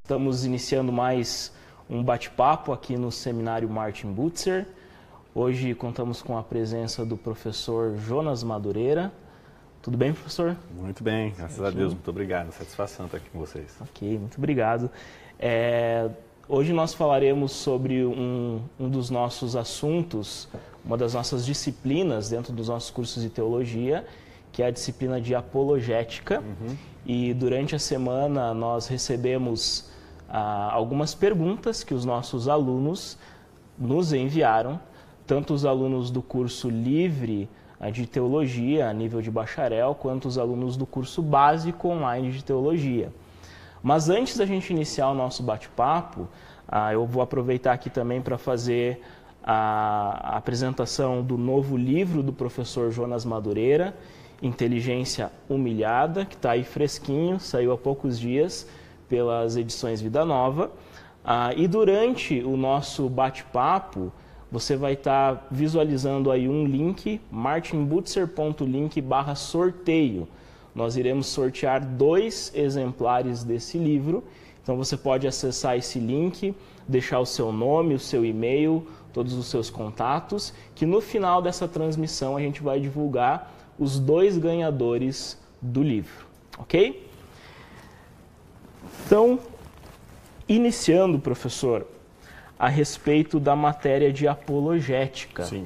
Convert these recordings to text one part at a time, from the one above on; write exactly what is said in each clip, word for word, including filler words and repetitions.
Estamos iniciando mais um bate-papo aqui no Seminário Martin Butzer. Hoje contamos com a presença do professor Jonas Madureira. Tudo bem, professor? Muito bem, graças a Deus, muito obrigado. Satisfação estar aqui com vocês. Ok, muito obrigado. É, hoje nós falaremos sobre um, um dos nossos assuntos, uma das nossas disciplinas dentro dos nossos cursos de teologia, que é a disciplina de apologética. Uhum. E durante a semana nós recebemos ah, algumas perguntas que os nossos alunos nos enviaram, tanto os alunos do curso livre de teologia a nível de bacharel, quanto os alunos do curso básico online de teologia. Mas antes da gente iniciar o nosso bate-papo, ah, eu vou aproveitar aqui também para fazer a, a apresentação do novo livro do professor Jonas Madureira, Inteligência Humilhada, que está aí fresquinho, saiu há poucos dias pelas edições Vida Nova. Ah, e durante o nosso bate-papo, você vai estar visualizando aí um link, martinbutzer ponto link barra sorteio. Nós iremos sortear dois exemplares desse livro, então você pode acessar esse link, deixar o seu nome, o seu e-mail, todos os seus contatos, que no final dessa transmissão a gente vai divulgar os dois ganhadores do livro, ok? Então, iniciando, professor, a respeito da matéria de apologética. Sim.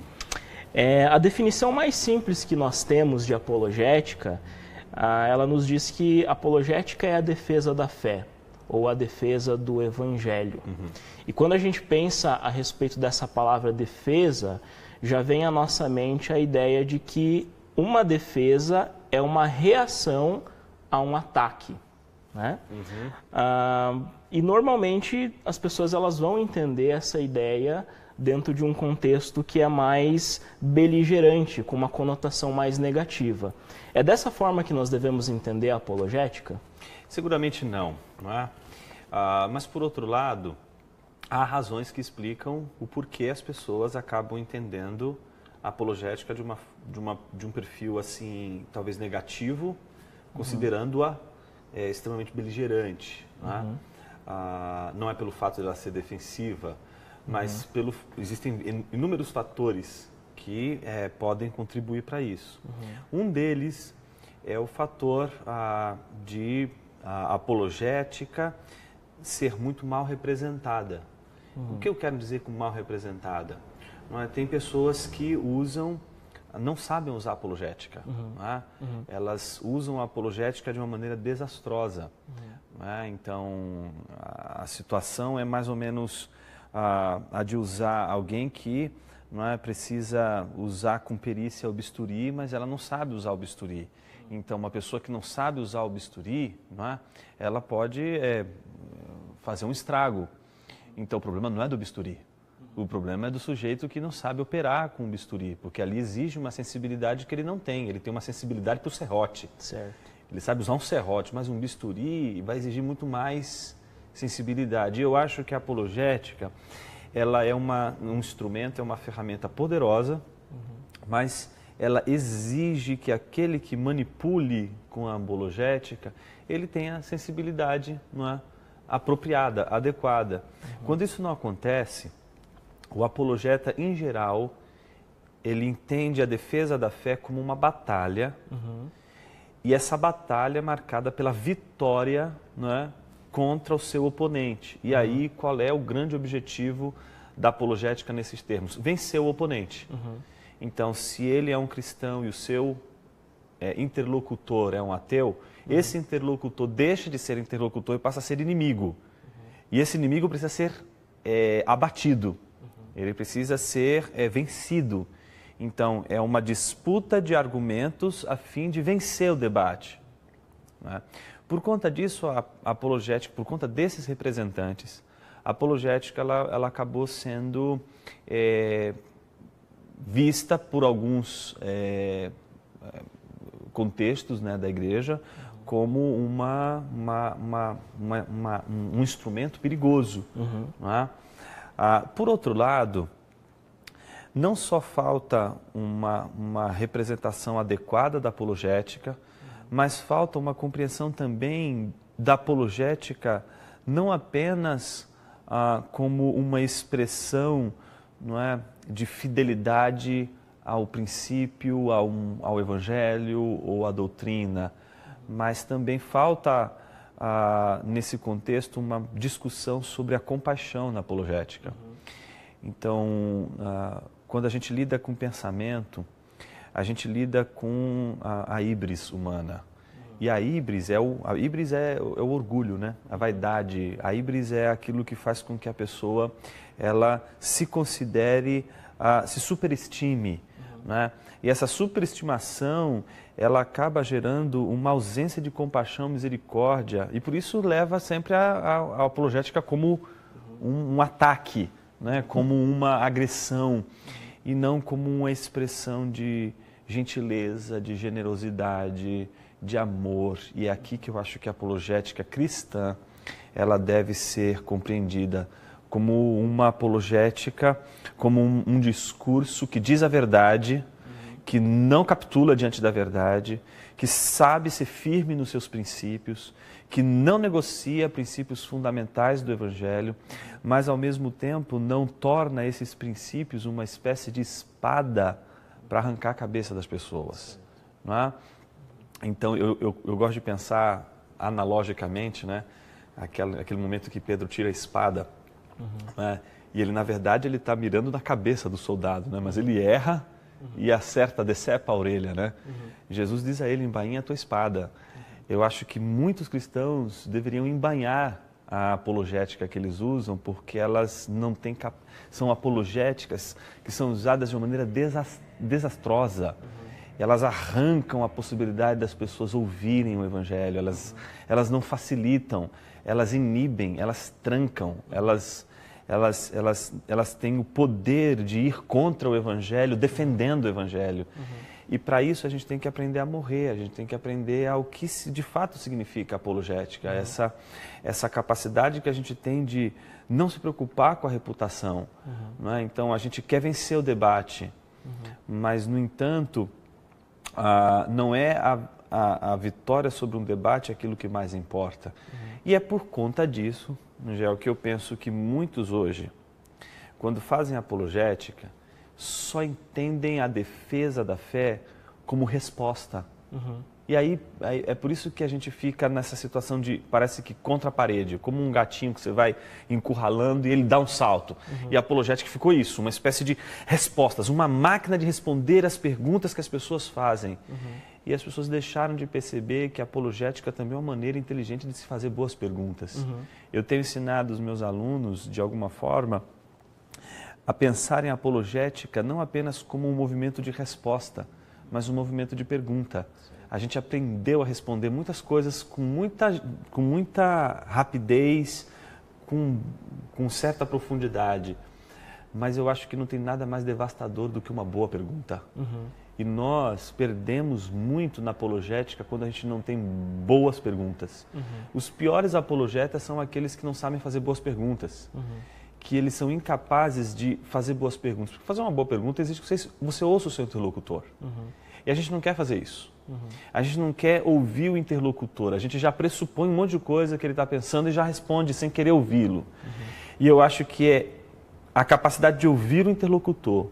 É, a definição mais simples que nós temos de apologética, ah, ela nos diz que apologética é a defesa da fé, ou a defesa do evangelho. Uhum. E quando a gente pensa a respeito dessa palavra defesa, já vem à nossa mente a ideia de que uma defesa é uma reação a um ataque, né? Uhum. Ah, e normalmente as pessoas elas vão entender essa ideia dentro de um contexto que é mais beligerante, com uma conotação mais negativa. É dessa forma que nós devemos entender a apologética? Seguramente não, não é? Ah, mas por outro lado, há razões que explicam o porquê as pessoas acabam entendendo a apologética de, uma, de, uma, de um perfil assim, talvez negativo, considerando-a é, extremamente beligerante, não é? Uhum. Ah, não é pelo fato de ela ser defensiva, mas uhum. pelo, existem inúmeros fatores que é, podem contribuir para isso. Uhum. Um deles é o fator ah, de a apologética ser muito mal representada. Uhum. O que eu quero dizer com mal representada? Não é? Tem pessoas que usam, não sabem usar apologética. Uhum. Não é? Uhum. Elas usam a apologética de uma maneira desastrosa. Uhum. É? Então, a, a situação é mais ou menos a, a de usar alguém que não é, precisa usar com perícia o bisturi, mas ela não sabe usar o bisturi. Então, uma pessoa que não sabe usar o bisturi, não é, ela pode é, fazer um estrago. Então, o problema não é do bisturi. O problema é do sujeito que não sabe operar com o bisturi, porque ali exige uma sensibilidade que ele não tem. Ele tem uma sensibilidade para o serrote. Certo. Ele sabe usar um serrote, mas um bisturi vai exigir muito mais sensibilidade. E eu acho que a apologética, ela é uma, um instrumento, é uma ferramenta poderosa, uhum. mas ela exige que aquele que manipule com a apologética, ele tenha sensibilidade, não é, apropriada, adequada. Uhum. Quando isso não acontece, o apologeta, em geral, ele entende a defesa da fé como uma batalha, uhum. e essa batalha é marcada pela vitória, não é, contra o seu oponente. E uhum. aí, qual é o grande objetivo da apologética nesses termos? Vencer o oponente. Uhum. Então, se ele é um cristão e o seu é, interlocutor é um ateu, uhum. esse interlocutor deixa de ser interlocutor e passa a ser inimigo. Uhum. E esse inimigo precisa ser é, abatido. Ele precisa ser é, vencido. Então, é uma disputa de argumentos a fim de vencer o debate. Né? Por conta disso, a, a apologética, por conta desses representantes, a apologética ela, ela acabou sendo é, vista por alguns é, contextos, né, da igreja como uma, uma, uma, uma, uma, um instrumento perigoso. Uhum. Né? Ah, por outro lado, não só falta uma, uma representação adequada da apologética, mas falta uma compreensão também da apologética não apenas ah, como uma expressão, não é, de fidelidade ao princípio, ao, ao evangelho ou à doutrina, mas também falta, ah, nesse contexto, uma discussão sobre a compaixão na apologética. Uhum. Então, ah, quando a gente lida com pensamento, a gente lida com a, a híbris humana. Uhum. E a híbris é o, a híbris é, é o orgulho, né? A vaidade. A híbris é aquilo que faz com que a pessoa ela se considere, ah, se superestime. Uhum. Né? E essa superestimação, ela acaba gerando uma ausência de compaixão, misericórdia, e por isso leva sempre a, a, a apologética como um, um ataque, né? Como uma agressão, e não como uma expressão de gentileza, de generosidade, de amor. E é aqui que eu acho que a apologética cristã, ela deve ser compreendida como uma apologética, como um, um discurso que diz a verdade, que não capitula diante da verdade, que sabe ser firme nos seus princípios, que não negocia princípios fundamentais do Evangelho, mas ao mesmo tempo não torna esses princípios uma espécie de espada para arrancar a cabeça das pessoas. Não é? Então eu, eu, eu gosto de pensar analogicamente, né? Aquele, aquele momento que Pedro tira a espada, uhum. né? E ele, na verdade, ele está mirando na cabeça do soldado, né? Mas ele erra, uhum. e acerta, decepa a orelha, né? Uhum. Jesus diz a ele, embainha a tua espada. Uhum. Eu acho que muitos cristãos deveriam embainhar a apologética que eles usam, porque elas não têm cap... são apologéticas que são usadas de uma maneira desast... desastrosa. Uhum. Elas arrancam a possibilidade das pessoas ouvirem o Evangelho, elas, uhum. elas não facilitam, elas inibem, elas trancam, uhum. elas... Elas, elas, elas têm o poder de ir contra o Evangelho, defendendo o Evangelho. Uhum. E para isso a gente tem que aprender a morrer, a gente tem que aprender ao que de fato significa apologética. Uhum. Essa, essa capacidade que a gente tem de não se preocupar com a reputação. Uhum. Não é? Então a gente quer vencer o debate, uhum. mas no entanto, ah, não é a, a, a vitória sobre um debate aquilo que mais importa. Uhum. E é por conta disso, já é o que eu penso que muitos hoje, quando fazem apologética, só entendem a defesa da fé como resposta. Uhum. E aí, aí é por isso que a gente fica nessa situação de, parece que contra a parede, como um gatinho que você vai encurralando e ele dá um salto. Uhum. E a apologética ficou isso, uma espécie de respostas, uma máquina de responder às perguntas que as pessoas fazem. Uhum. E as pessoas deixaram de perceber que a apologética também é uma maneira inteligente de se fazer boas perguntas. Uhum. Eu tenho ensinado os meus alunos, de alguma forma, a pensar em apologética não apenas como um movimento de resposta, mas um movimento de pergunta. A gente aprendeu a responder muitas coisas com muita, com muita rapidez, com, com certa profundidade. Mas eu acho que não tem nada mais devastador do que uma boa pergunta. Uhum. E nós perdemos muito na apologética quando a gente não tem boas perguntas. Uhum. Os piores apologetas são aqueles que não sabem fazer boas perguntas. Uhum. Que eles são incapazes de fazer boas perguntas. Porque fazer uma boa pergunta exige que você, você ouça o seu interlocutor. Uhum. E a gente não quer fazer isso. Uhum. A gente não quer ouvir o interlocutor. A gente já pressupõe um monte de coisa que ele está pensando e já responde sem querer ouvi-lo. Uhum. E eu acho que é a capacidade de ouvir o interlocutor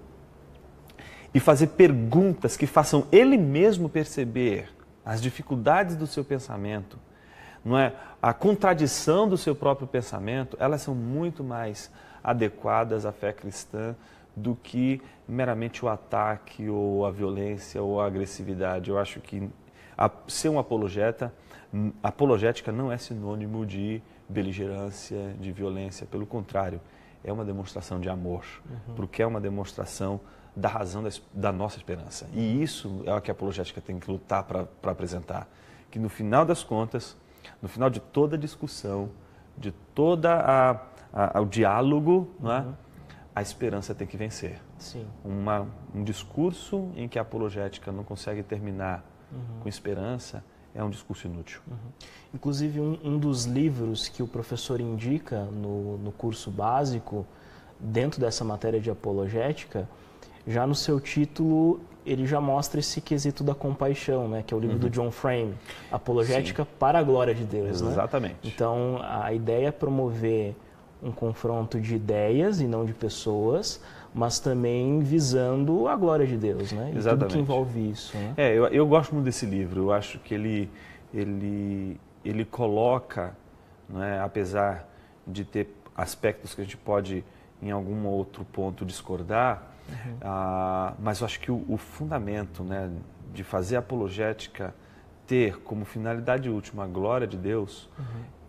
e fazer perguntas que façam ele mesmo perceber as dificuldades do seu pensamento, não é? A contradição do seu próprio pensamento, elas são muito mais adequadas à fé cristã do que meramente o ataque ou a violência ou a agressividade. Eu acho que a, ser um apologeta, apologética não é sinônimo de beligerância, de violência, pelo contrário, é uma demonstração de amor, uhum. porque é uma demonstração da razão da, da nossa esperança. E isso é o que a apologética tem que lutar para apresentar. Que no final das contas, no final de toda a discussão, de todo o diálogo, uhum. não é? A esperança tem que vencer. Sim. Uma, um discurso em que a apologética não consegue terminar uhum. com esperança é um discurso inútil. Uhum. Inclusive, um, um dos livros que o professor indica no, no curso básico, dentro dessa matéria de apologética, já no seu título ele já mostra esse quesito da compaixão, né? Que é o livro uhum. do John Frame, Apologética Sim. para a Glória de Deus. Exatamente. Né? Então, a ideia é promover um confronto de ideias e não de pessoas, mas também visando a glória de Deus, né? E Exatamente. tudo que envolve isso. Né? É, eu, eu gosto muito desse livro. Eu acho que ele, ele, ele coloca, né, apesar de ter aspectos que a gente pode, em algum outro ponto, discordar, uhum. ah, mas eu acho que o, o fundamento, né, de fazer apologética ter como finalidade última a glória de Deus, uhum.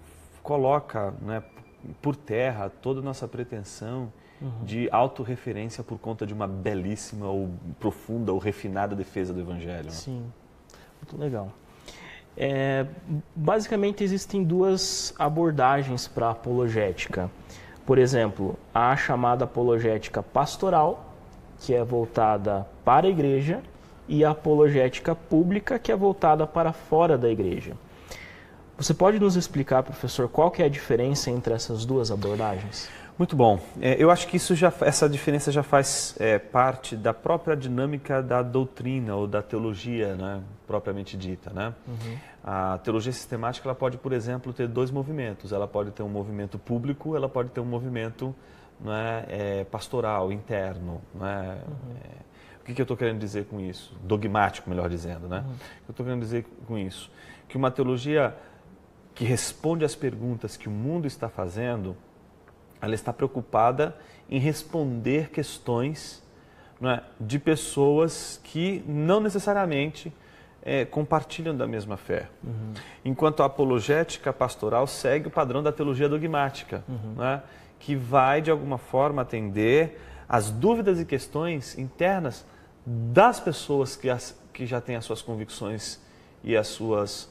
coloca, né, por terra toda a nossa pretensão uhum. de autorreferência por conta de uma belíssima ou profunda ou refinada defesa do Evangelho. Sim, muito legal. É, basicamente existem duas abordagens para a apologética. Por exemplo, a chamada apologética pastoral, que é voltada para a igreja, e a apologética pública, que é voltada para fora da igreja. Você pode nos explicar, professor, qual que é a diferença entre essas duas abordagens? Muito bom. É, eu acho que isso já, essa diferença já faz é, parte da própria dinâmica da doutrina ou da teologia, né, propriamente dita. Né? Uhum. A teologia sistemática ela pode, por exemplo, ter dois movimentos. Ela pode ter um movimento público, ela pode ter um movimento, né, é, pastoral, interno. Né? Uhum. É, o que, que eu estou querendo dizer com isso? Dogmático, melhor dizendo. Né? Uhum. O que eu estou querendo dizer com isso? Que uma teologia que responde às perguntas que o mundo está fazendo, ela está preocupada em responder questões, não é, de pessoas que não necessariamente é, compartilham da mesma fé. Uhum. Enquanto a apologética pastoral segue o padrão da teologia dogmática, uhum. não é, que vai, de alguma forma, atender às dúvidas e questões internas das pessoas que, as, que já têm as suas convicções e as suas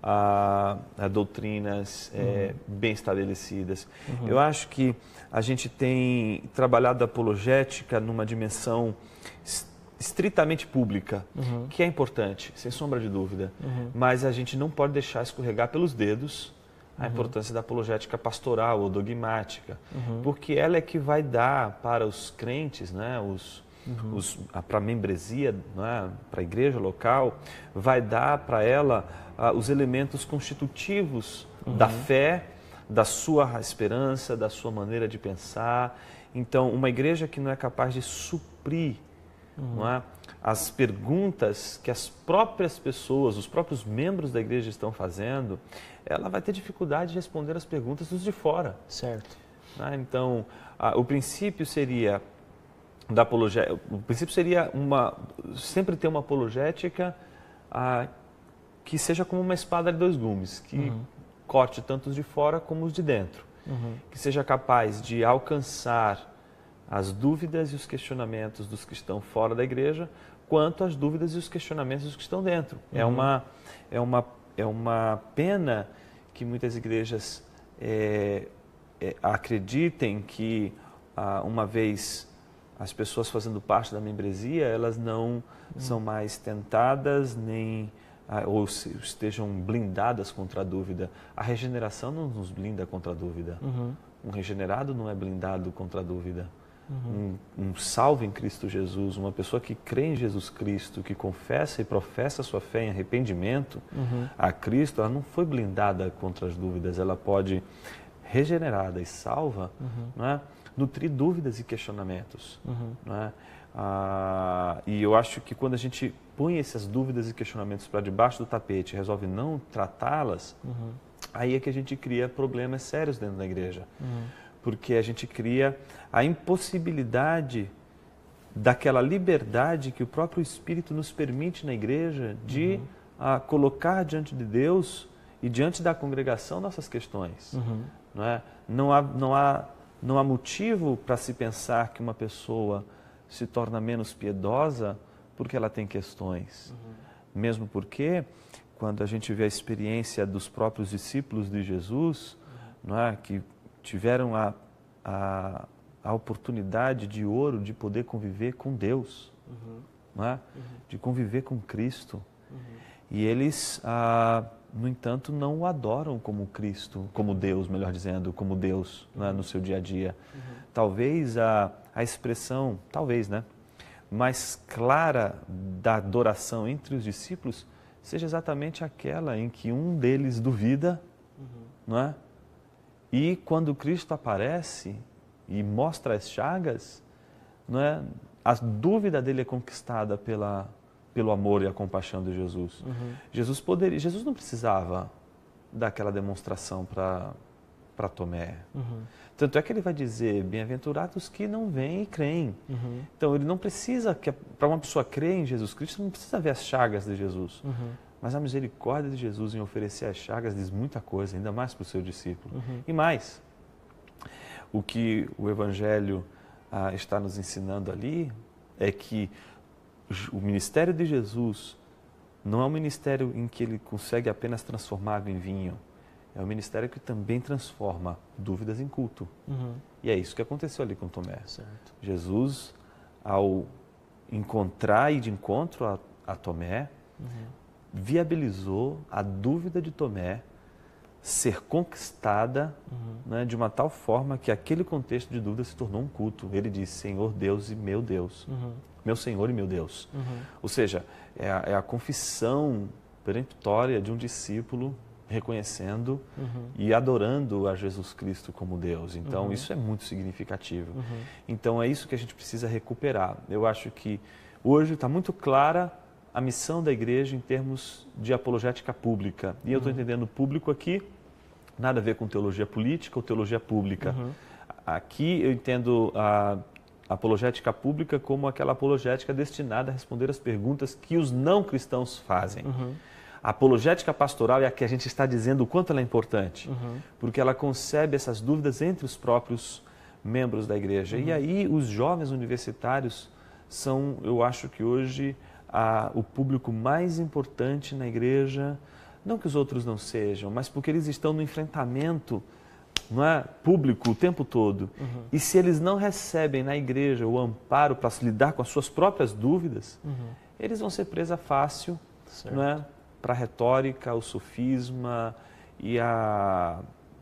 A, a doutrinas uhum. é, bem estabelecidas. Uhum. Eu acho que a gente tem trabalhado a apologética numa dimensão estritamente pública, uhum. que é importante, sem sombra de dúvida, uhum. mas a gente não pode deixar escorregar pelos dedos a uhum. importância da apologética pastoral ou dogmática, uhum. porque ela é que vai dar para os crentes, né, os Uhum. para a membresia, né, para a igreja local, vai dar para ela uh, os elementos constitutivos uhum. da fé, da sua esperança, da sua maneira de pensar. Então, uma igreja que não é capaz de suprir uhum. não é, as perguntas que as próprias pessoas, os próprios membros da igreja estão fazendo, ela vai ter dificuldade de responder as perguntas dos de fora. Certo. Né? Então, uh, o princípio seria da apologética, o princípio seria uma, sempre ter uma apologética ah, que seja como uma espada de dois gumes, que uhum. corte tanto os de fora como os de dentro, uhum. que seja capaz de alcançar as dúvidas e os questionamentos dos que estão fora da igreja, quanto as dúvidas e os questionamentos dos que estão dentro. Uhum. É, uma, é, uma, é uma pena que muitas igrejas é, é, acreditem que ah, uma vez as pessoas fazendo parte da membresia, elas não uhum. são mais tentadas, nem ah, ou se, estejam blindadas contra a dúvida. A regeneração não nos blinda contra a dúvida. Uhum. Um regenerado não é blindado contra a dúvida. Uhum. Um, um salvo em Cristo Jesus, uma pessoa que crê em Jesus Cristo, que confessa e professa sua fé em arrependimento uhum. a Cristo, ela não foi blindada contra as dúvidas. Ela pode, regenerada e salva, uhum. não é? nutrir dúvidas e questionamentos. Uhum. Né? Ah, e eu acho que quando a gente põe essas dúvidas e questionamentos para debaixo do tapete e resolve não tratá-las, uhum. aí é que a gente cria problemas sérios dentro da igreja. Uhum. Porque a gente cria a impossibilidade daquela liberdade que o próprio Espírito nos permite na igreja de uhum. ah, colocar diante de Deus e diante da congregação nossas questões. Uhum. Não é? Não há, não há Não há motivo para se pensar que uma pessoa se torna menos piedosa porque ela tem questões. Uhum. Mesmo porque, quando a gente vê a experiência dos próprios discípulos de Jesus, uhum. não é, que tiveram a, a, a oportunidade de ouro de poder conviver com Deus, uhum. não é? Uhum. de conviver com Cristo. Uhum. E eles... Ah, no entanto, não o adoram como Cristo, como Deus, melhor dizendo, como Deus, uhum. né, no seu dia a dia. Uhum. Talvez a, a expressão, talvez, né? mais clara da adoração entre os discípulos seja exatamente aquela em que um deles duvida, uhum. não é? E quando Cristo aparece e mostra as chagas, não é? A dúvida dele é conquistada pela, pelo amor e a compaixão de Jesus. Uhum. Jesus poderia, Jesus não precisava daquela demonstração para para Tomé. Uhum. Tanto é que ele vai dizer, bem-aventurados que não veem e creem. Uhum. Então ele não precisa, que para uma pessoa crer em Jesus Cristo, não precisa ver as chagas de Jesus. Uhum. Mas a misericórdia de Jesus em oferecer as chagas diz muita coisa, ainda mais para o seu discípulo. Uhum. E mais, o que o Evangelho ah, está nos ensinando ali é que o ministério de Jesus não é um ministério em que ele consegue apenas transformar água em vinho. É um ministério que também transforma dúvidas em culto. Uhum. E é isso que aconteceu ali com Tomé. Certo. Jesus, ao encontrar e de encontro a, a Tomé, uhum. viabilizou a dúvida de Tomé ser conquistada uhum. né, de uma tal forma que aquele contexto de dúvida se tornou um culto. Ele disse, Senhor Deus e meu Deus. Uhum. Meu Senhor e meu Deus. Uhum. Ou seja, é a, é a confissão peremptória de um discípulo reconhecendo uhum. e adorando a Jesus Cristo como Deus. Então, uhum. isso é muito significativo. Uhum. Então, é isso que a gente precisa recuperar. Eu acho que hoje está muito clara a missão da igreja em termos de apologética pública. E eu estou uhum. entendendo público aqui, nada a ver com teologia política ou teologia pública. Uhum. Aqui eu entendo a apologética pública como aquela apologética destinada a responder as perguntas que os não cristãos fazem. Uhum. A apologética pastoral é a que a gente está dizendo o quanto ela é importante, uhum. porque ela concebe essas dúvidas entre os próprios membros da igreja. Uhum. E aí os jovens universitários são, eu acho que hoje, a, o público mais importante na igreja, não que os outros não sejam, mas porque eles estão no enfrentamento, não é, público o tempo todo. Uhum. E se eles não recebem na igreja o amparo para se lidar com as suas próprias dúvidas, uhum. eles vão ser presa fácil, não é, para a retórica, o sofisma e a,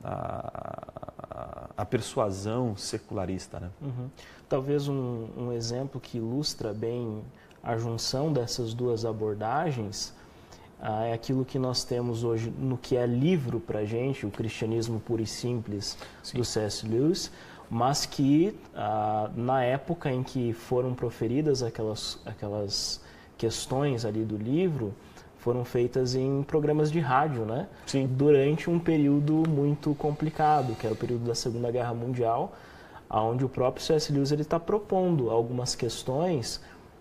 a, a persuasão secularista. Né? Uhum. Talvez um, um exemplo que ilustra bem a junção dessas duas abordagens ah, é aquilo que nós temos hoje no que é livro para a gente, o Cristianismo Puro e Simples, Sim. do C S Lewis, mas que ah, na época em que foram proferidas aquelas, aquelas questões ali do livro, foram feitas em programas de rádio, né? Sim. Durante um período muito complicado, que era o período da Segunda Guerra Mundial, onde o próprio C S Lewis está propondo algumas questões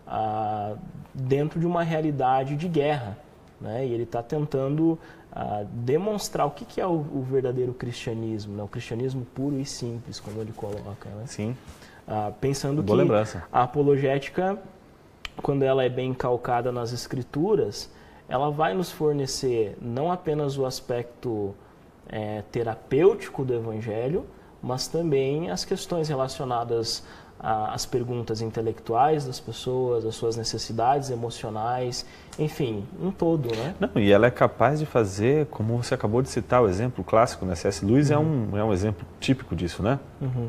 ah, dentro de uma realidade de guerra, né? E ele está tentando ah, demonstrar o que, que é o, o verdadeiro cristianismo, né? O cristianismo puro e simples, como ele coloca. Né? Sim. Ah, pensando Boa que lembrança. A apologética, quando ela é bem calcada nas escrituras, ela vai nos fornecer não apenas o aspecto é, terapêutico do Evangelho, mas também as questões relacionadas às perguntas intelectuais das pessoas, às suas necessidades emocionais, enfim, um todo, né? Não, e ela é capaz de fazer, como você acabou de citar, o exemplo clássico, né? C S Lewis uhum. é, um, é um exemplo típico disso, né? Uhum.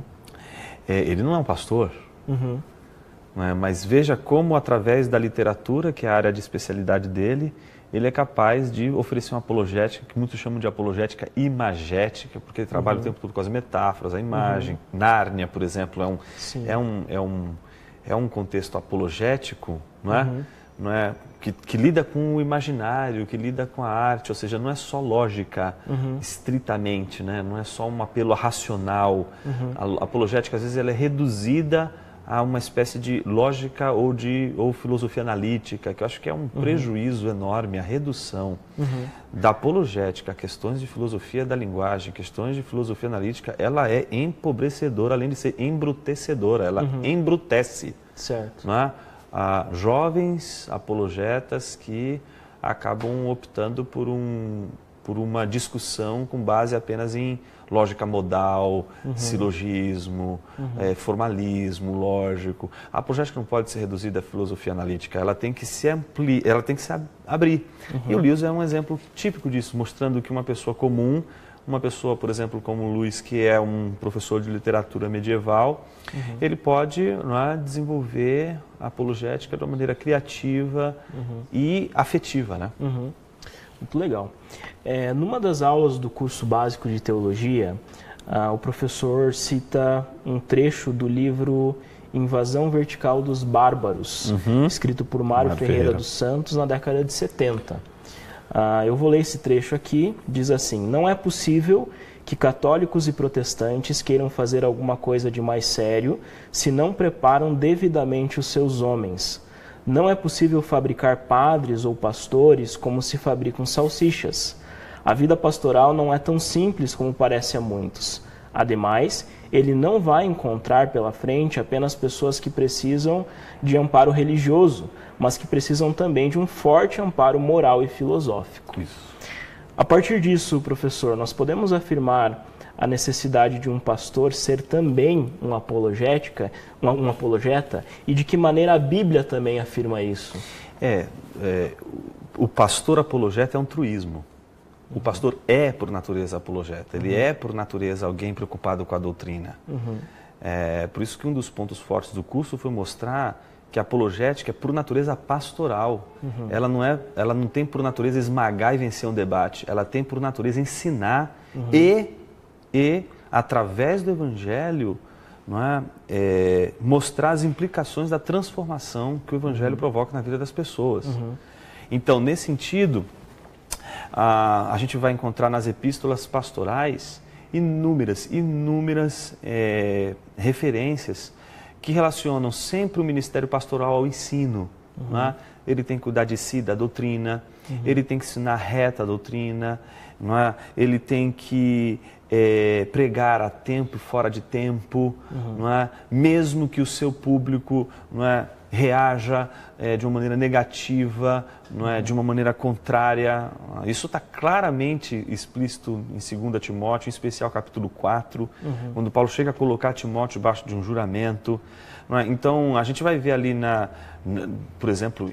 É, ele não é um pastor, uhum. né? Mas veja como, através da literatura, que é a área de especialidade dele, ele é capaz de oferecer uma apologética, que muitos chamam de apologética imagética, porque ele trabalha uhum. o tempo todo com as metáforas, a imagem. Uhum. Nárnia, por exemplo, é um, é um, é um, é um contexto apologético, não é? Uhum. Não é? Que, que lida com o imaginário, que lida com a arte, ou seja, não é só lógica uhum. estritamente, né? Não é só um apelo racional. Uhum. A apologética, às vezes, ela é reduzida a uma espécie de lógica ou de ou filosofia analítica, que eu acho que é um uhum. prejuízo enorme, a redução uhum. da apologética a questões de filosofia da linguagem, questões de filosofia analítica, ela é empobrecedora, além de ser embrutecedora, ela uhum. embrutece. Certo. Não é? Ah, jovens apologetas que acabam optando por, um, por uma discussão com base apenas em lógica modal, uhum. silogismo, uhum. é, formalismo lógico. A apologética não pode ser reduzida à filosofia analítica, ela tem que se ampli, ela tem que se abrir. Uhum. E o Lewis é um exemplo típico disso, mostrando que uma pessoa comum, uma pessoa, por exemplo, como o Luiz, que é um professor de literatura medieval, uhum. ele pode, não é, desenvolver a apologética de uma maneira criativa uhum. e afetiva, né? Uhum. Muito legal. É, numa das aulas do curso básico de teologia, ah, o professor cita um trecho do livro Invasão Vertical dos Bárbaros, uhum. escrito por Mário, Mário Ferreira, Ferreira dos Santos na década de setenta. Ah, eu vou ler esse trecho aqui. Diz assim: não é possível que católicos e protestantes queiram fazer alguma coisa de mais sério se não preparam devidamente os seus homens. Não é possível fabricar padres ou pastores como se fabricam salsichas. A vida pastoral não é tão simples como parece a muitos. Ademais, ele não vai encontrar pela frente apenas pessoas que precisam de amparo religioso, mas que precisam também de um forte amparo moral e filosófico. Isso. A partir disso, professor, nós podemos afirmar a necessidade de um pastor ser também um apologética, um, um apologeta, e de que maneira a Bíblia também afirma isso? É, é o pastor apologeta é um truísmo. O pastor é, por natureza, apologeta. Ele uhum. é, por natureza, alguém preocupado com a doutrina. Uhum. É, por isso que um dos pontos fortes do curso foi mostrar que a apologética é, por natureza, pastoral. Uhum. Ela, não é, ela não tem, por natureza, esmagar e vencer um debate. Ela tem, por natureza, ensinar uhum. e, e, através do Evangelho, não é, é, mostrar as implicações da transformação que o Evangelho uhum. provoca na vida das pessoas. Uhum. Então, nesse sentido... A, a gente vai encontrar nas epístolas pastorais inúmeras, inúmeras é, referências que relacionam sempre o ministério pastoral ao ensino. Uhum. Não é? Ele tem que cuidar de si, da doutrina, uhum. ele tem que ensinar reta a doutrina, não é? Ele tem que é, pregar a tempo e fora de tempo, uhum. não é? Mesmo que o seu público não é, reaja é, de uma maneira negativa, não é, de uma maneira contrária. Isso está claramente explícito em segunda Timóteo, em especial capítulo quatro, uhum. quando Paulo chega a colocar Timóteo debaixo de um juramento. Não é? Então, a gente vai ver ali, na, na, por exemplo,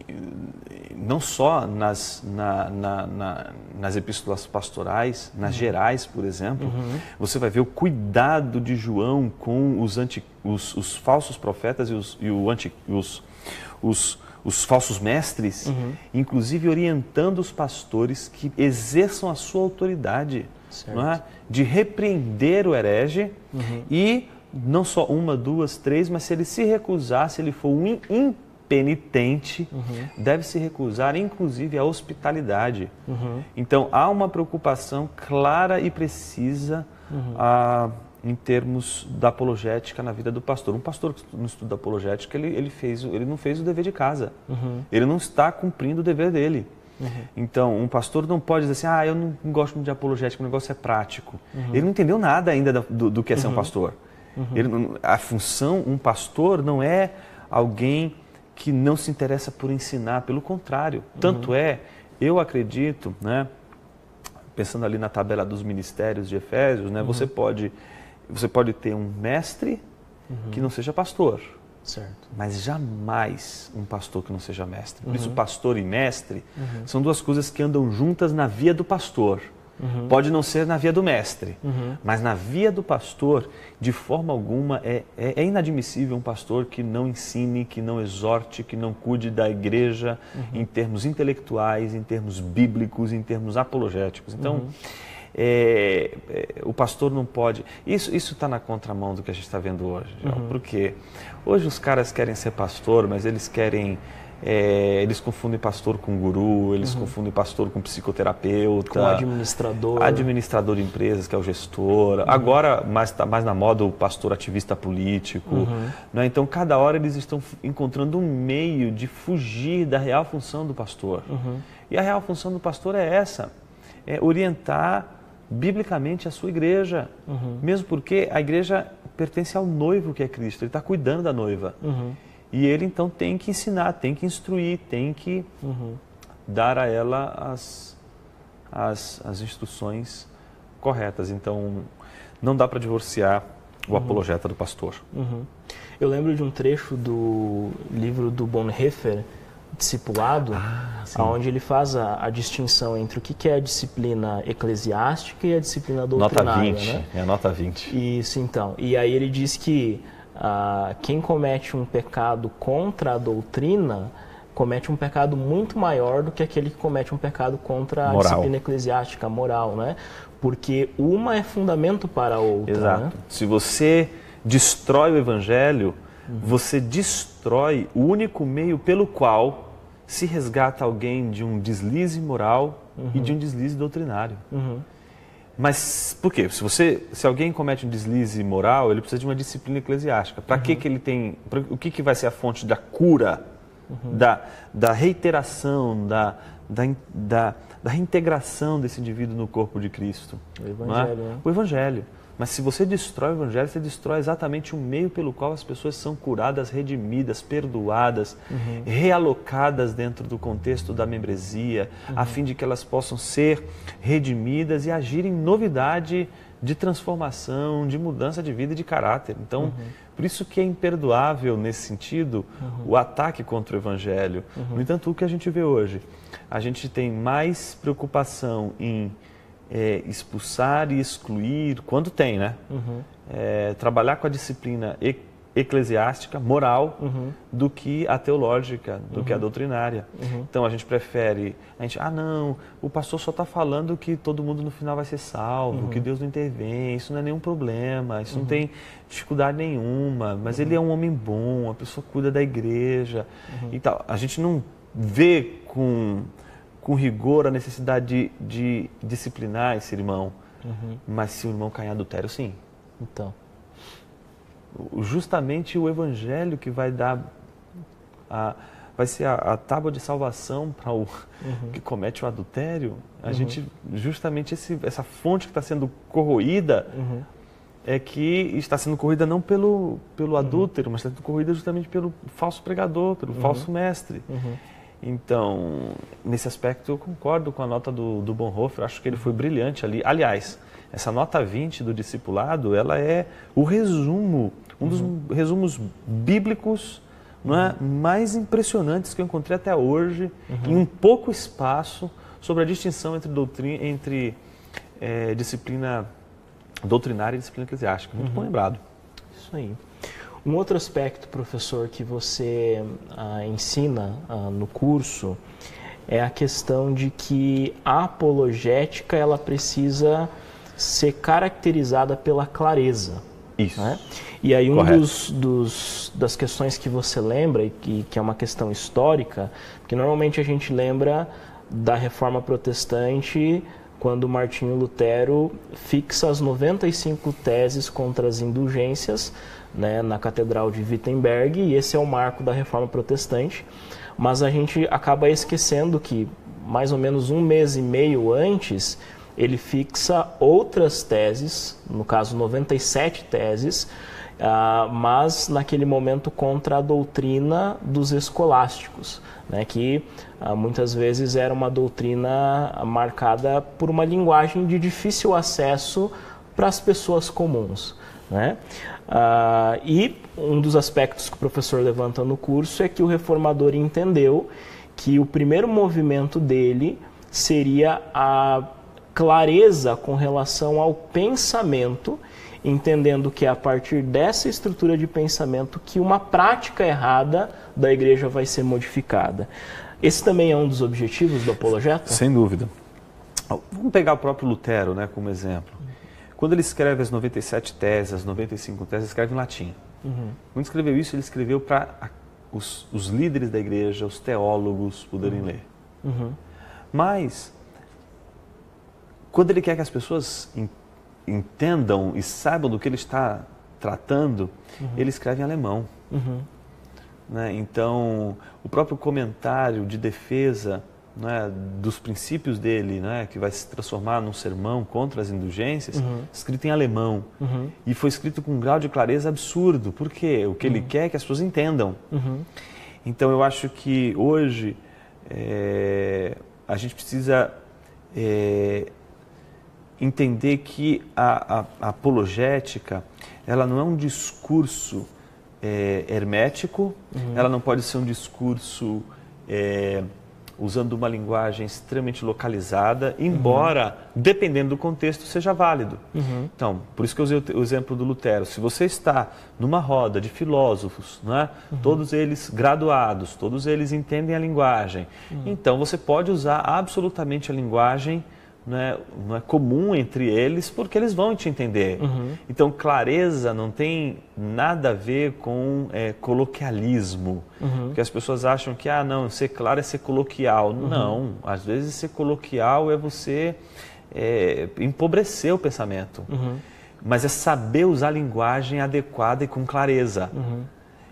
não só nas, na, na, na, nas epístolas pastorais, nas uhum. gerais, por exemplo, uhum. você vai ver o cuidado de João com os, anti, os, os falsos profetas e os, e o anti, os, os, os falsos mestres, uhum. inclusive orientando os pastores que exerçam a sua autoridade, não é? De repreender o herege uhum. e não só uma, duas, três, mas se ele se recusar, se ele for um impenitente, uhum. deve se recusar, inclusive, à hospitalidade. Uhum. Então, há uma preocupação clara e precisa uhum. a, em termos da apologética na vida do pastor. Um pastor que não estuda apologética, ele, ele, fez, ele não fez o dever de casa. Uhum. Ele não está cumprindo o dever dele. Uhum. Então, um pastor não pode dizer assim, ah, eu não gosto muito de apologética, o negócio é prático. Uhum. Ele não entendeu nada ainda do, do que é ser uhum. um pastor. Uhum. Ele, a função, um pastor não é alguém que não se interessa por ensinar, pelo contrário. Uhum. Tanto é, eu acredito, né, pensando ali na tabela dos ministérios de Efésios, né, uhum. você, pode, você pode ter um mestre uhum. que não seja pastor, certo. Mas jamais um pastor que não seja mestre. Por uhum. isso, pastor e mestre uhum. são duas coisas que andam juntas na via do pastor. Uhum. Pode não ser na via do mestre, uhum. mas na via do pastor, de forma alguma, é, é, é inadmissível um pastor que não ensine, que não exorte, que não cuide da igreja uhum. em termos intelectuais, em termos bíblicos, em termos apologéticos. Então, uhum. é, é, o pastor não pode... Isso está na contramão do que a gente está vendo hoje, uhum. porque hoje os caras querem ser pastor, mas eles querem... É, eles confundem pastor com guru, eles uhum. confundem pastor com psicoterapeuta, com administrador, administrador de empresas, que é o gestor. Uhum. Agora, mais, tá mais na moda, o pastor ativista político. Uhum. Né? Então, cada hora eles estão encontrando um meio de fugir da real função do pastor. Uhum. E a real função do pastor é essa, é orientar biblicamente a sua igreja. Uhum. Mesmo porque a igreja pertence ao noivo que é Cristo, ele está cuidando da noiva. Uhum. E ele, então, tem que ensinar, tem que instruir, tem que uhum. dar a ela as, as, as instruções corretas. Então, não dá para divorciar o uhum. apologeta do pastor. Uhum. Eu lembro de um trecho do livro do Bonhoeffer, Discipulado, ah, onde ele faz a, a distinção entre o que, que é a disciplina eclesiástica e a disciplina doutrinária. Nota vinte, né? É a nota vinte. Isso, então. E aí ele diz que ah, quem comete um pecado contra a doutrina comete um pecado muito maior do que aquele que comete um pecado contra a moral. Disciplina eclesiástica, moral, né? Porque uma é fundamento para a outra. Exato. Né? Se você destrói o evangelho, uhum. você destrói o único meio pelo qual se resgata alguém de um deslize moral uhum. e de um deslize doutrinário. Uhum. Mas por quê? Se, você, se alguém comete um deslize moral, ele precisa de uma disciplina eclesiástica. Para uhum. que, que ele tem... Pra, o que, que vai ser a fonte da cura, uhum. da, da reiteração, da, da, da, da reintegração desse indivíduo no corpo de Cristo? O Evangelho. Não é? Né? O Evangelho. Mas se você destrói o Evangelho, você destrói exatamente o meio pelo qual as pessoas são curadas, redimidas, perdoadas, uhum. realocadas dentro do contexto da membresia, uhum. a fim de que elas possam ser redimidas e agir em novidade de transformação, de mudança de vida e de caráter. Então, uhum. por isso que é imperdoável, nesse sentido, uhum. o ataque contra o Evangelho. Uhum. No entanto, o que a gente vê hoje? A gente tem mais preocupação em É, expulsar e excluir, quando tem, né? Uhum. É, trabalhar com a disciplina e, eclesiástica, moral, uhum. do que a teológica, do uhum. que a doutrinária. Uhum. Então a gente prefere, a gente, ah não, o pastor só está falando que todo mundo no final vai ser salvo, uhum. que Deus não intervém, isso não é nenhum problema, isso uhum. não tem dificuldade nenhuma, mas uhum. ele é um homem bom, a pessoa cuida da igreja uhum. e tal. A gente não vê com... com rigor a necessidade de, de disciplinar esse irmão. Uhum. Mas se o irmão cair em adultério, sim. Então. Justamente o Evangelho que vai dar, a, vai ser a, a tábua de salvação para o uhum. que comete o adultério. A uhum. gente, justamente esse, essa fonte que está sendo corroída, uhum. é que está sendo corroída não pelo, pelo adúltero, uhum. mas está sendo corroída justamente pelo falso pregador, pelo uhum. falso mestre. Uhum. Então, nesse aspecto, eu concordo com a nota do, do Bonhoeffer, acho que ele foi brilhante ali. Aliás, essa nota vinte do discipulado, ela é o resumo, um dos uhum. resumos bíblicos, não é, uhum. mais impressionantes que eu encontrei até hoje, uhum. em um pouco espaço, sobre a distinção entre, doutrina, entre é, disciplina doutrinária e disciplina eclesiástica. Muito uhum. bom lembrado. Isso aí. Um outro aspecto, professor, que você ah, ensina ah, no curso é a questão de que a apologética ela precisa ser caracterizada pela clareza. Isso. Né? E aí um dos, dos, das questões que você lembra, e que, que é uma questão histórica, porque normalmente a gente lembra da Reforma Protestante quando Martinho Lutero fixa as noventa e cinco teses contra as indulgências, né, na Catedral de Wittenberg, e esse é o marco da Reforma Protestante. Mas a gente acaba esquecendo que, mais ou menos um mês e meio antes, ele fixa outras teses, no caso noventa e sete teses, uh, mas naquele momento contra a doutrina dos escolásticos, né, que uh, muitas vezes era uma doutrina marcada por uma linguagem de difícil acesso para as pessoas comuns, né? Uh, e um dos aspectos que o professor levanta no curso é que o reformador entendeu que o primeiro movimento dele seria a clareza com relação ao pensamento, entendendo que é a partir dessa estrutura de pensamento que uma prática errada da igreja vai ser modificada. Esse também é um dos objetivos do apologeta? Sem dúvida. Vamos pegar o próprio Lutero, né, como exemplo. Quando ele escreve as noventa e sete teses, as noventa e cinco teses, ele escreve em latim. Uhum. Quando escreveu isso, ele escreveu para os, os líderes da igreja, os teólogos poderem uhum. ler. Uhum. Mas, quando ele quer que as pessoas entendam e saibam do que ele está tratando, uhum. ele escreve em alemão. Uhum. Né? Então, o próprio comentário de defesa, né, dos princípios dele, né, que vai se transformar num sermão contra as indulgências, uhum. escrito em alemão. Uhum. E foi escrito com um grau de clareza absurdo. Por quê? O que uhum. ele quer é que as pessoas entendam. Uhum. Então, eu acho que hoje é, a gente precisa é, entender que a, a, a apologética, ela não é um discurso é, hermético, uhum. ela não pode ser um discurso é, usando uma linguagem extremamente localizada, embora, uhum. dependendo do contexto, seja válido. Uhum. Então, por isso que eu usei o exemplo do Lutero. Se você está numa roda de filósofos, né, uhum. todos eles graduados, todos eles entendem a linguagem, uhum. então você pode usar absolutamente a linguagem Não é, não é comum entre eles, porque eles vão te entender. Uhum. Então, clareza não tem nada a ver com é, coloquialismo. Uhum. Porque as pessoas acham que, ah, não, ser claro é ser coloquial. Uhum. Não, às vezes ser coloquial é você é, empobrecer o pensamento. Uhum. Mas é saber usar a linguagem adequada e com clareza. Uhum.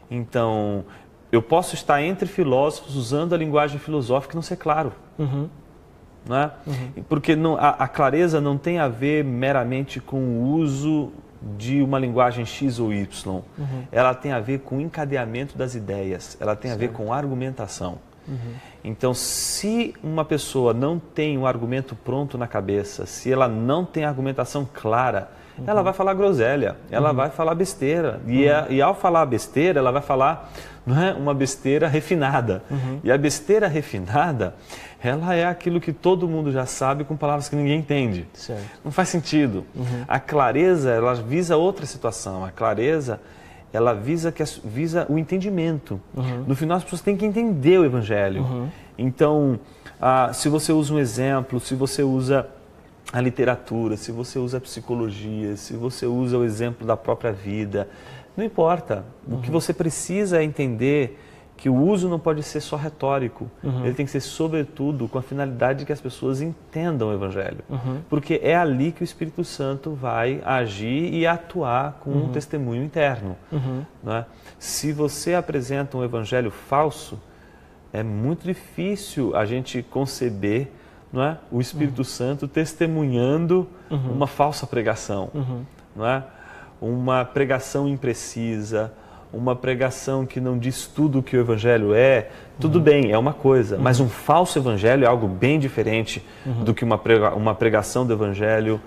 Então, eu posso estar entre filósofos usando a linguagem filosófica e não ser claro. Uhum. Não é? Uhum. Porque não, a, a clareza não tem a ver meramente com o uso de uma linguagem X ou Y. Uhum. Ela tem a ver com o encadeamento das ideias, ela tem certo. A ver com argumentação. Uhum. Então, se uma pessoa não tem um argumento pronto na cabeça, se ela não tem argumentação clara, uhum. ela vai falar groselha, ela uhum. vai falar besteira. E, uhum. a, e ao falar besteira, ela vai falar não é, uma besteira refinada. Uhum. E a besteira refinada, ela é aquilo que todo mundo já sabe com palavras que ninguém entende. Certo. Não faz sentido. Uhum. A clareza, ela visa outra situação. A clareza, ela visa, que, visa o entendimento. Uhum. No final, as pessoas têm que entender o Evangelho. Uhum. Então, ah, se você usa um exemplo, se você usa a literatura, se você usa a psicologia, se você usa o exemplo da própria vida, não importa. Uhum. O que você precisa é entender que o uso não pode ser só retórico. Uhum. Ele tem que ser, sobretudo, com a finalidade de que as pessoas entendam o Evangelho. Uhum. Porque é ali que o Espírito Santo vai agir e atuar com uhum. um testemunho interno. Uhum. Não é? Se você apresenta um Evangelho falso, é muito difícil a gente conceber, não é, o Espírito uhum. Santo testemunhando uhum. uma falsa pregação. Uhum. Não é? Uma pregação imprecisa, uma pregação que não diz tudo o que o Evangelho é, tudo uhum. bem, é uma coisa, uhum. mas um falso Evangelho é algo bem diferente uhum. do que uma, prega, uma pregação do Evangelho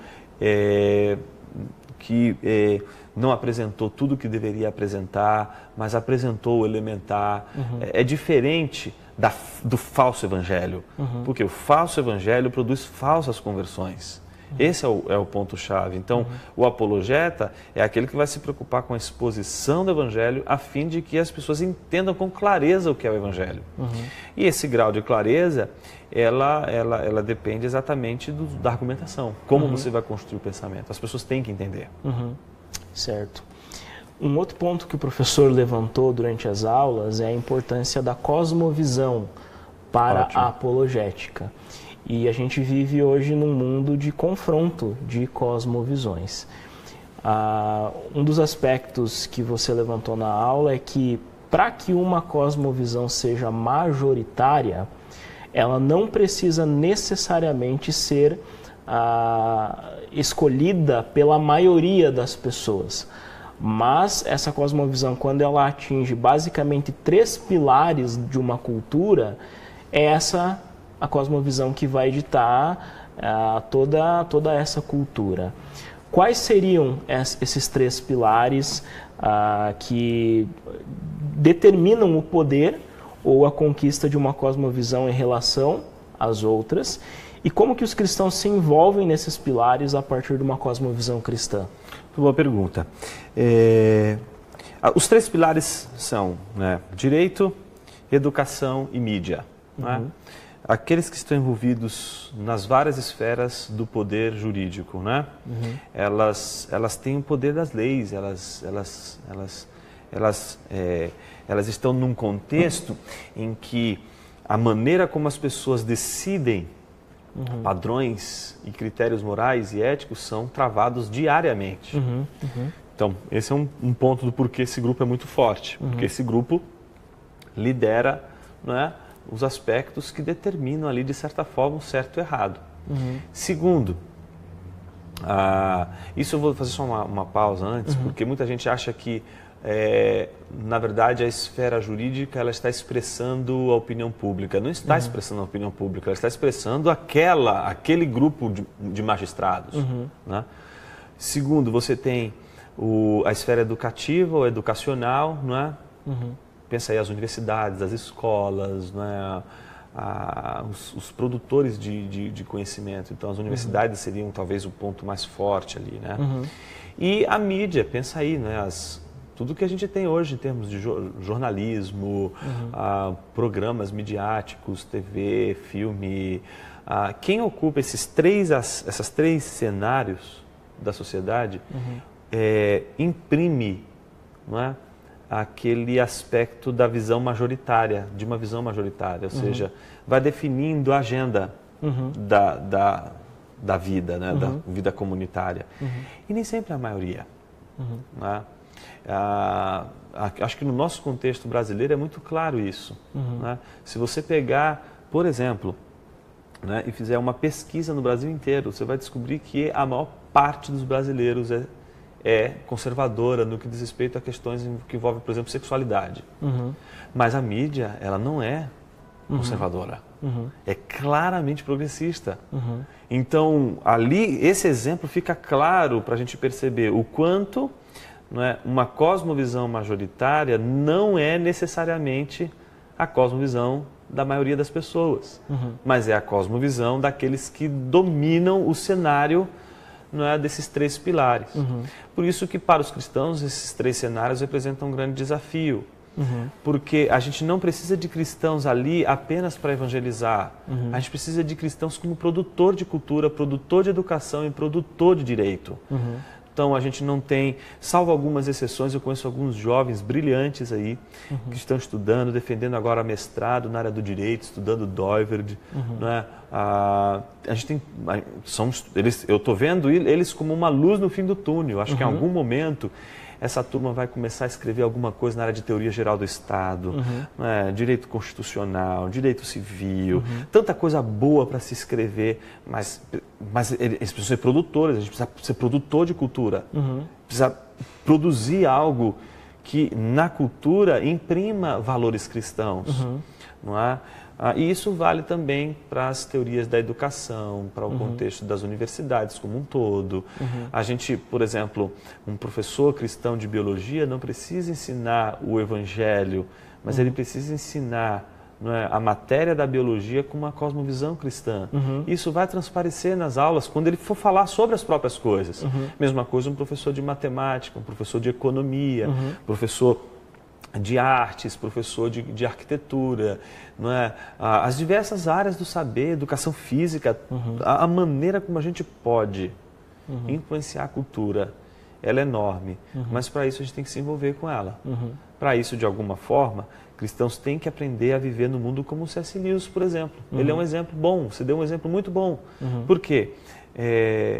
é, que é, não apresentou tudo o que deveria apresentar, mas apresentou o elementar. Uhum. É, é diferente da, do falso Evangelho, uhum. porque o falso Evangelho produz falsas conversões. Esse é o, é o ponto-chave. Então, uhum. o apologeta é aquele que vai se preocupar com a exposição do Evangelho a fim de que as pessoas entendam com clareza o que é o Evangelho. Uhum. E esse grau de clareza, ela, ela, ela depende exatamente do, da argumentação. Como uhum. você vai construir o pensamento. As pessoas têm que entender. Uhum. Certo. Um outro ponto que o professor levantou durante as aulas é a importância da cosmovisão para Ótimo. A apologética. E a gente vive hoje num mundo de confronto de cosmovisões. Ah, um dos aspectos que você levantou na aula é que, para que uma cosmovisão seja majoritária, ela não precisa necessariamente ser ah, escolhida pela maioria das pessoas. Mas essa cosmovisão, quando ela atinge basicamente três pilares de uma cultura, é essa a cosmovisão que vai ditar uh, toda, toda essa cultura. Quais seriam esses três pilares uh, que determinam o poder ou a conquista de uma cosmovisão em relação às outras? E como que os cristãos se envolvem nesses pilares a partir de uma cosmovisão cristã? Boa pergunta. É... Os três pilares são, né, direito, educação e mídia. Uhum. Né? Aqueles que estão envolvidos nas várias esferas do poder jurídico, né? Uhum. Elas, elas têm o poder das leis, elas, elas, elas, elas, é, elas estão num contexto em que a maneira como as pessoas decidem uhum. padrões e critérios morais e éticos são travados diariamente. Uhum. Uhum. Então, esse é um, um ponto do porquê esse grupo é muito forte, uhum. porque esse grupo lidera, né, os aspectos que determinam ali, de certa forma, o certo e o errado. Uhum. Segundo, ah, isso eu vou fazer só uma, uma pausa antes, uhum. porque muita gente acha que, é, na verdade, a esfera jurídica ela está expressando a opinião pública. Não está uhum. expressando a opinião pública, ela está expressando aquela, aquele grupo de, de magistrados. Uhum. Né? Segundo, você tem o, a esfera educativa ou educacional, não é? Uhum. pensa aí as universidades, as escolas, né? a, os, os produtores de, de, de conhecimento. Então, as universidades uhum. seriam talvez o ponto mais forte ali, né? Uhum. E a mídia, pensa aí, né? As, tudo que a gente tem hoje em termos de jornalismo, uhum. uh, programas midiáticos, T V, filme. Uh, quem ocupa esses três, essas três cenários da sociedade uhum. é, imprime, não é, aquele aspecto da visão majoritária, de uma visão majoritária, ou uhum. seja, vai definindo a agenda uhum. da, da, da vida, né, uhum. da vida comunitária. Uhum. E nem sempre a maioria. Uhum. Né? Ah, acho que no nosso contexto brasileiro é muito claro isso. Uhum. Né? Se você pegar, por exemplo, né, e fizer uma pesquisa no Brasil inteiro, você vai descobrir que a maior parte dos brasileiros é, é conservadora no que diz respeito a questões que envolvem, por exemplo, sexualidade. Uhum. Mas a mídia, ela não é conservadora. Uhum. É claramente progressista. Uhum. Então, ali, esse exemplo fica claro para a gente perceber o quanto, não é, uma cosmovisão majoritária não é necessariamente a cosmovisão da maioria das pessoas, uhum. mas é a cosmovisão daqueles que dominam o cenário, não é, desses três pilares. Uhum. Por isso que para os cristãos esses três cenários representam um grande desafio, uhum. porque a gente não precisa de cristãos ali apenas para evangelizar, uhum. a gente precisa de cristãos como produtor de cultura, produtor de educação e produtor de direito. Uhum. Então, a gente não tem, salvo algumas exceções, eu conheço alguns jovens brilhantes aí, uhum. que estão estudando, defendendo agora mestrado na área do direito, estudando Doiverd. Uhum. Né? Ah, a gente tem, são, eles, eu estou vendo eles como uma luz no fim do túnel. Acho uhum. que em algum momento essa turma vai começar a escrever alguma coisa na área de teoria geral do Estado, uhum. né? Direito constitucional, direito civil, uhum. tanta coisa boa para se escrever, mas, mas eles precisam ser produtores, a gente precisa ser produtor de cultura, uhum. precisa produzir algo que na cultura imprima valores cristãos, uhum. não é? Ah, e isso vale também para as teorias da educação, para o uhum. contexto das universidades como um todo. Uhum. A gente, por exemplo, um professor cristão de biologia não precisa ensinar o evangelho, mas uhum. ele precisa ensinar, não é, a matéria da biologia com uma cosmovisão cristã. Uhum. Isso vai transparecer nas aulas quando ele for falar sobre as próprias coisas. Uhum. Mesma coisa um professor de matemática, um professor de economia, uhum. professor de artes, professor de, de arquitetura, não é? As diversas áreas do saber, educação física, uhum. a, a maneira como a gente pode uhum. influenciar a cultura, ela é enorme, uhum. mas para isso a gente tem que se envolver com ela. Uhum. Para isso, de alguma forma, cristãos têm que aprender a viver no mundo como o C S Lewis, por exemplo. Uhum. Ele é um exemplo bom, você deu um exemplo muito bom. Uhum. Por quê? É,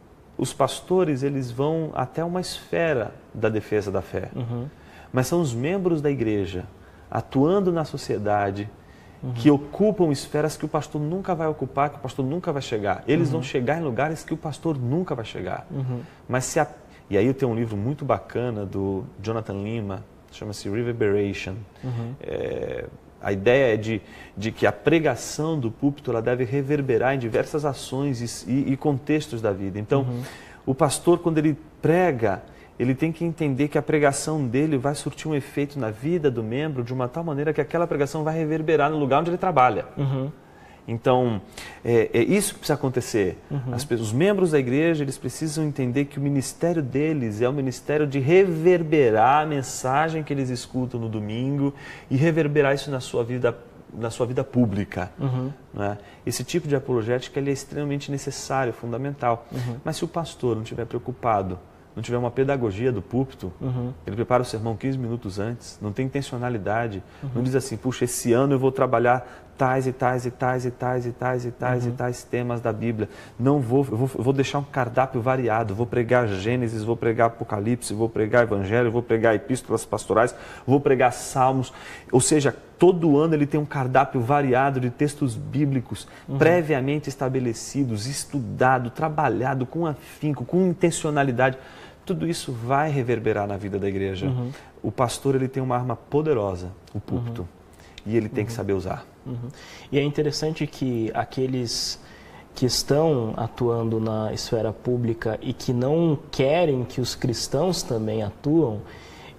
os pastores, eles vão até uma esfera da defesa da fé. Uhum. Mas são os membros da igreja, atuando na sociedade, uhum. que ocupam esferas que o pastor nunca vai ocupar, que o pastor nunca vai chegar. Eles uhum. vão chegar em lugares que o pastor nunca vai chegar. Uhum. Mas se a... E aí eu tenho um livro muito bacana do Jonathan Lima, chama-se Reverberation. Uhum. É... A ideia é de, de que a pregação do púlpito ela deve reverberar em diversas ações e, e contextos da vida. Então, uhum. o pastor, quando ele prega, ele tem que entender que a pregação dele vai surtir um efeito na vida do membro de uma tal maneira que aquela pregação vai reverberar no lugar onde ele trabalha. Uhum. Então, é, é isso que precisa acontecer. Uhum. As, os membros da igreja, eles precisam entender que o ministério deles é o ministério de reverberar a mensagem que eles escutam no domingo e reverberar isso na sua vida, na sua vida pública. Uhum. Né? Esse tipo de apologética ele é extremamente necessário, fundamental. Uhum. Mas se o pastor não estiver preocupado, não tiver uma pedagogia do púlpito, uhum. ele prepara o sermão quinze minutos antes, não tem intencionalidade, uhum. não diz assim, puxa, esse ano eu vou trabalhar tais e tais e tais e tais e tais e tais uhum. e tais temas da Bíblia. Não vou, eu vou, eu vou deixar um cardápio variado, vou pregar Gênesis, vou pregar Apocalipse, vou pregar Evangelho, vou pregar Epístolas Pastorais, vou pregar Salmos. Ou seja, todo ano ele tem um cardápio variado de textos bíblicos uhum. previamente estabelecidos, estudado, trabalhado com afinco, com intencionalidade. Tudo isso vai reverberar na vida da igreja. Uhum. O pastor ele tem uma arma poderosa, o púlpito, uhum. e ele tem uhum. que saber usar. Uhum. E é interessante que aqueles que estão atuando na esfera pública e que não querem que os cristãos também atuam,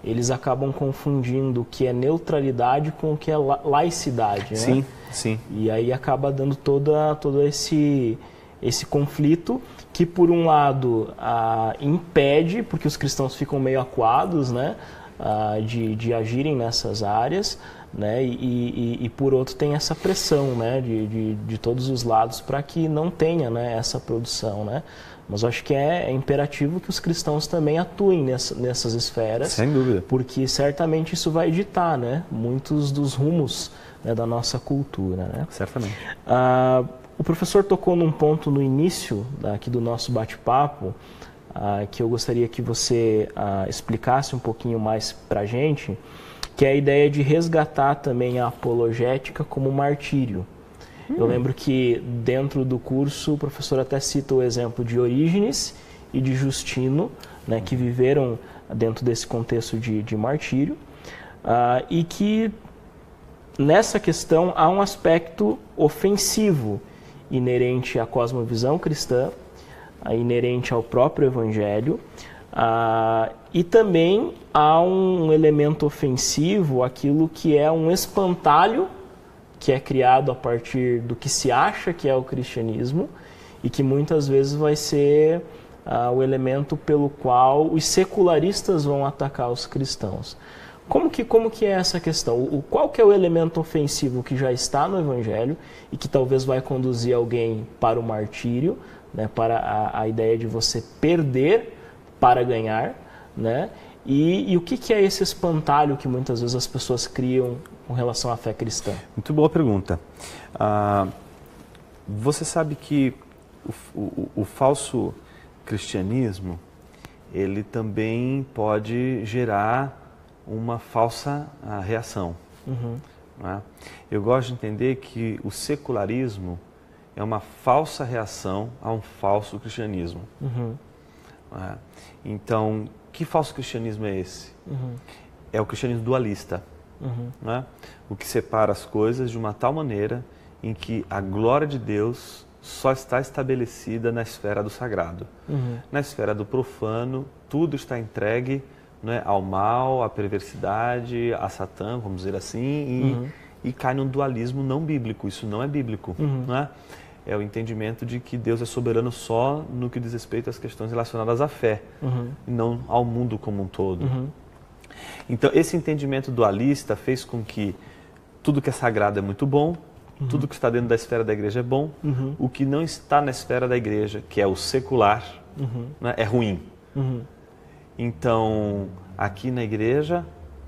eles acabam confundindo o que é neutralidade com o que é la laicidade, né? Sim, sim. E aí acaba dando toda, todo esse, esse conflito que, por um lado, ah, impede, porque os cristãos ficam meio acuados, né, ah, de, de agirem nessas áreas, né, e, e, e por outro tem essa pressão, né, de, de, de todos os lados para que não tenha, né, essa produção, né. Mas eu acho que é, é imperativo que os cristãos também atuem nessa, nessas esferas. Sem dúvida. Porque certamente isso vai ditar, né, muitos dos rumos, né, da nossa cultura, né. Certamente. Ah, o professor tocou num ponto no início aqui do nosso bate-papo, ah, que eu gostaria que você ah, explicasse um pouquinho mais para a gente, que é a ideia de resgatar também a apologética como martírio. Hum. Eu lembro que dentro do curso o professor até cita o exemplo de Orígenes e de Justino, né, que viveram dentro desse contexto de, de martírio, ah, e que nessa questão há um aspecto ofensivo inerente à cosmovisão cristã, inerente ao próprio Evangelho, ah, e também há um elemento ofensivo, aquilo que é um espantalho que é criado a partir do que se acha que é o cristianismo e que muitas vezes vai ser ah, o elemento pelo qual os secularistas vão atacar os cristãos. Como que, como que é essa questão? O, qual que é o elemento ofensivo que já está no Evangelho e que talvez vai conduzir alguém para o martírio, né, para a, a ideia de você perder para ganhar, né? E, e o que, que é esse espantalho que muitas vezes as pessoas criam com relação à fé cristã? Muito boa pergunta. Ah, você sabe que o, o, o falso cristianismo, ele também pode gerar uma falsa uh, reação. Uhum. Né? Eu gosto de entender que o secularismo é uma falsa reação a um falso cristianismo. Uhum. Né? Então, que falso cristianismo é esse? Uhum. É o cristianismo dualista. Uhum. Né? O que separa as coisas de uma tal maneira em que a glória de Deus só está estabelecida na esfera do sagrado. Uhum. Na esfera do profano, tudo está entregue, né, ao mal, à perversidade, a Satã, vamos dizer assim, e, uhum. e cai num dualismo não bíblico. Isso não é bíblico. Uhum. Né? É o entendimento de que Deus é soberano só no que diz respeito às questões relacionadas à fé, uhum. e não ao mundo como um todo. Uhum. Então, esse entendimento dualista fez com que tudo que é sagrado é muito bom, uhum. tudo que está dentro da esfera da igreja é bom, uhum. o que não está na esfera da igreja, que é o secular, uhum. né, é ruim. Uhum. Então, aqui na igreja,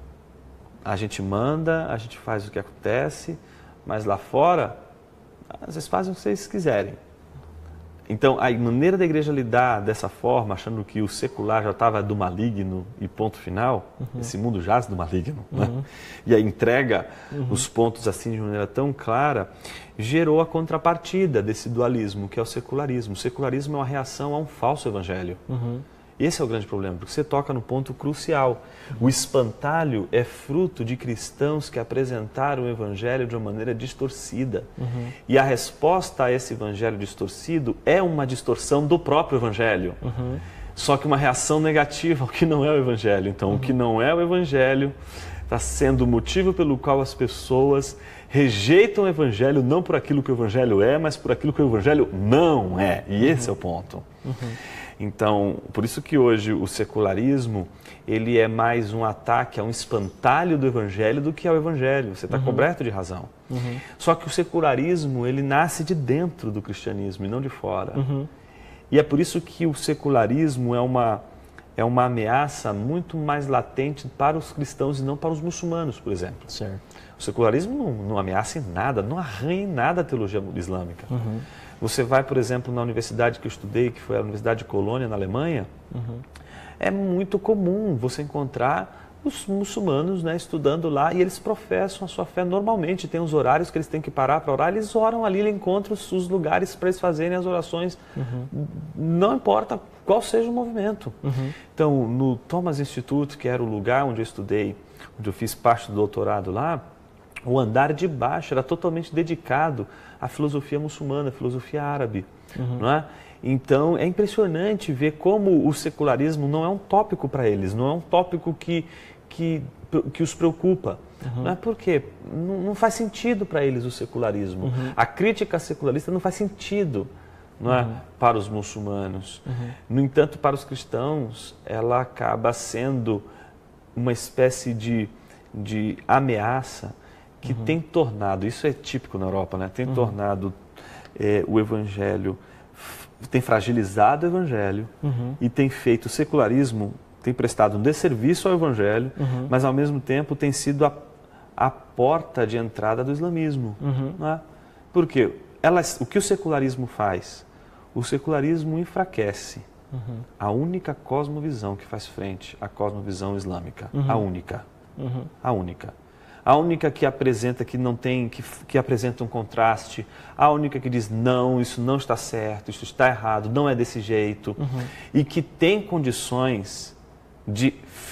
a gente manda, a gente faz o que acontece, mas lá fora, vocês fazem o que vocês quiserem. Então, a maneira da igreja lidar dessa forma, achando que o secular já estava do maligno e ponto final, uhum. esse mundo jaz do maligno, uhum. né? E aí entrega uhum. os pontos assim de maneira tão clara, gerou a contrapartida desse dualismo, que é o secularismo. O secularismo é uma reação a um falso evangelho. Uhum. Esse é o grande problema, porque você toca no ponto crucial. O espantalho é fruto de cristãos que apresentaram o evangelho de uma maneira distorcida. Uhum. E a resposta a esse evangelho distorcido é uma distorção do próprio evangelho. Uhum. Só que uma reação negativa ao que não é o evangelho. Então, uhum. o que não é o evangelho está sendo o motivo pelo qual as pessoas rejeitam o evangelho não por aquilo que o evangelho é, mas por aquilo que o evangelho não é. E esse uhum. é o ponto. Uhum. Então, por isso que hoje o secularismo, ele é mais um ataque a um espantalho do evangelho do que ao evangelho. Você está uhum. coberto de razão. Uhum. Só que o secularismo, ele nasce de dentro do cristianismo e não de fora. Uhum. E é por isso que o secularismo é uma, é uma ameaça muito mais latente para os cristãos e não para os muçulmanos, por exemplo. Certo. O secularismo não, não ameaça em nada, não arranha em nada a teologia islâmica. Uhum. Você vai, por exemplo, na universidade que eu estudei, que foi a Universidade de Colônia, na Alemanha, uhum. é muito comum você encontrar os muçulmanos, né, estudando lá, e eles professam a sua fé normalmente, tem os horários que eles têm que parar para orar, eles oram ali, eles encontram os, os lugares para eles fazerem as orações, uhum. não importa qual seja o movimento. Uhum. Então, no Thomas Institute, que era o lugar onde eu estudei, onde eu fiz parte do doutorado lá, o andar de baixo era totalmente dedicado à filosofia muçulmana, à filosofia árabe, uhum. não é? Então, é impressionante ver como o secularismo não é um tópico para eles, não é um tópico que, que, que os preocupa. Uhum. Não é porque não, não faz sentido para eles o secularismo. Uhum. A crítica secularista não faz sentido, não é, uhum. para os muçulmanos. Uhum. No entanto, para os cristãos, ela acaba sendo uma espécie de, de ameaça que uhum. tem tornado, isso é típico na Europa, né? Tem uhum. tornado é, o evangelho, tem fragilizado o evangelho uhum. e tem feito o secularismo, tem prestado um desserviço ao evangelho, uhum. mas ao mesmo tempo tem sido a, a porta de entrada do islamismo. Uhum. Não é? Porque ela, o que o secularismo faz? O secularismo enfraquece uhum. a única cosmovisão que faz frente à cosmovisão islâmica. Uhum. A única. Uhum. A única. A única que apresenta que não tem, que, que apresenta um contraste, a única que diz não, isso não está certo, isso está errado, não é desse jeito, uhum. e que tem condições de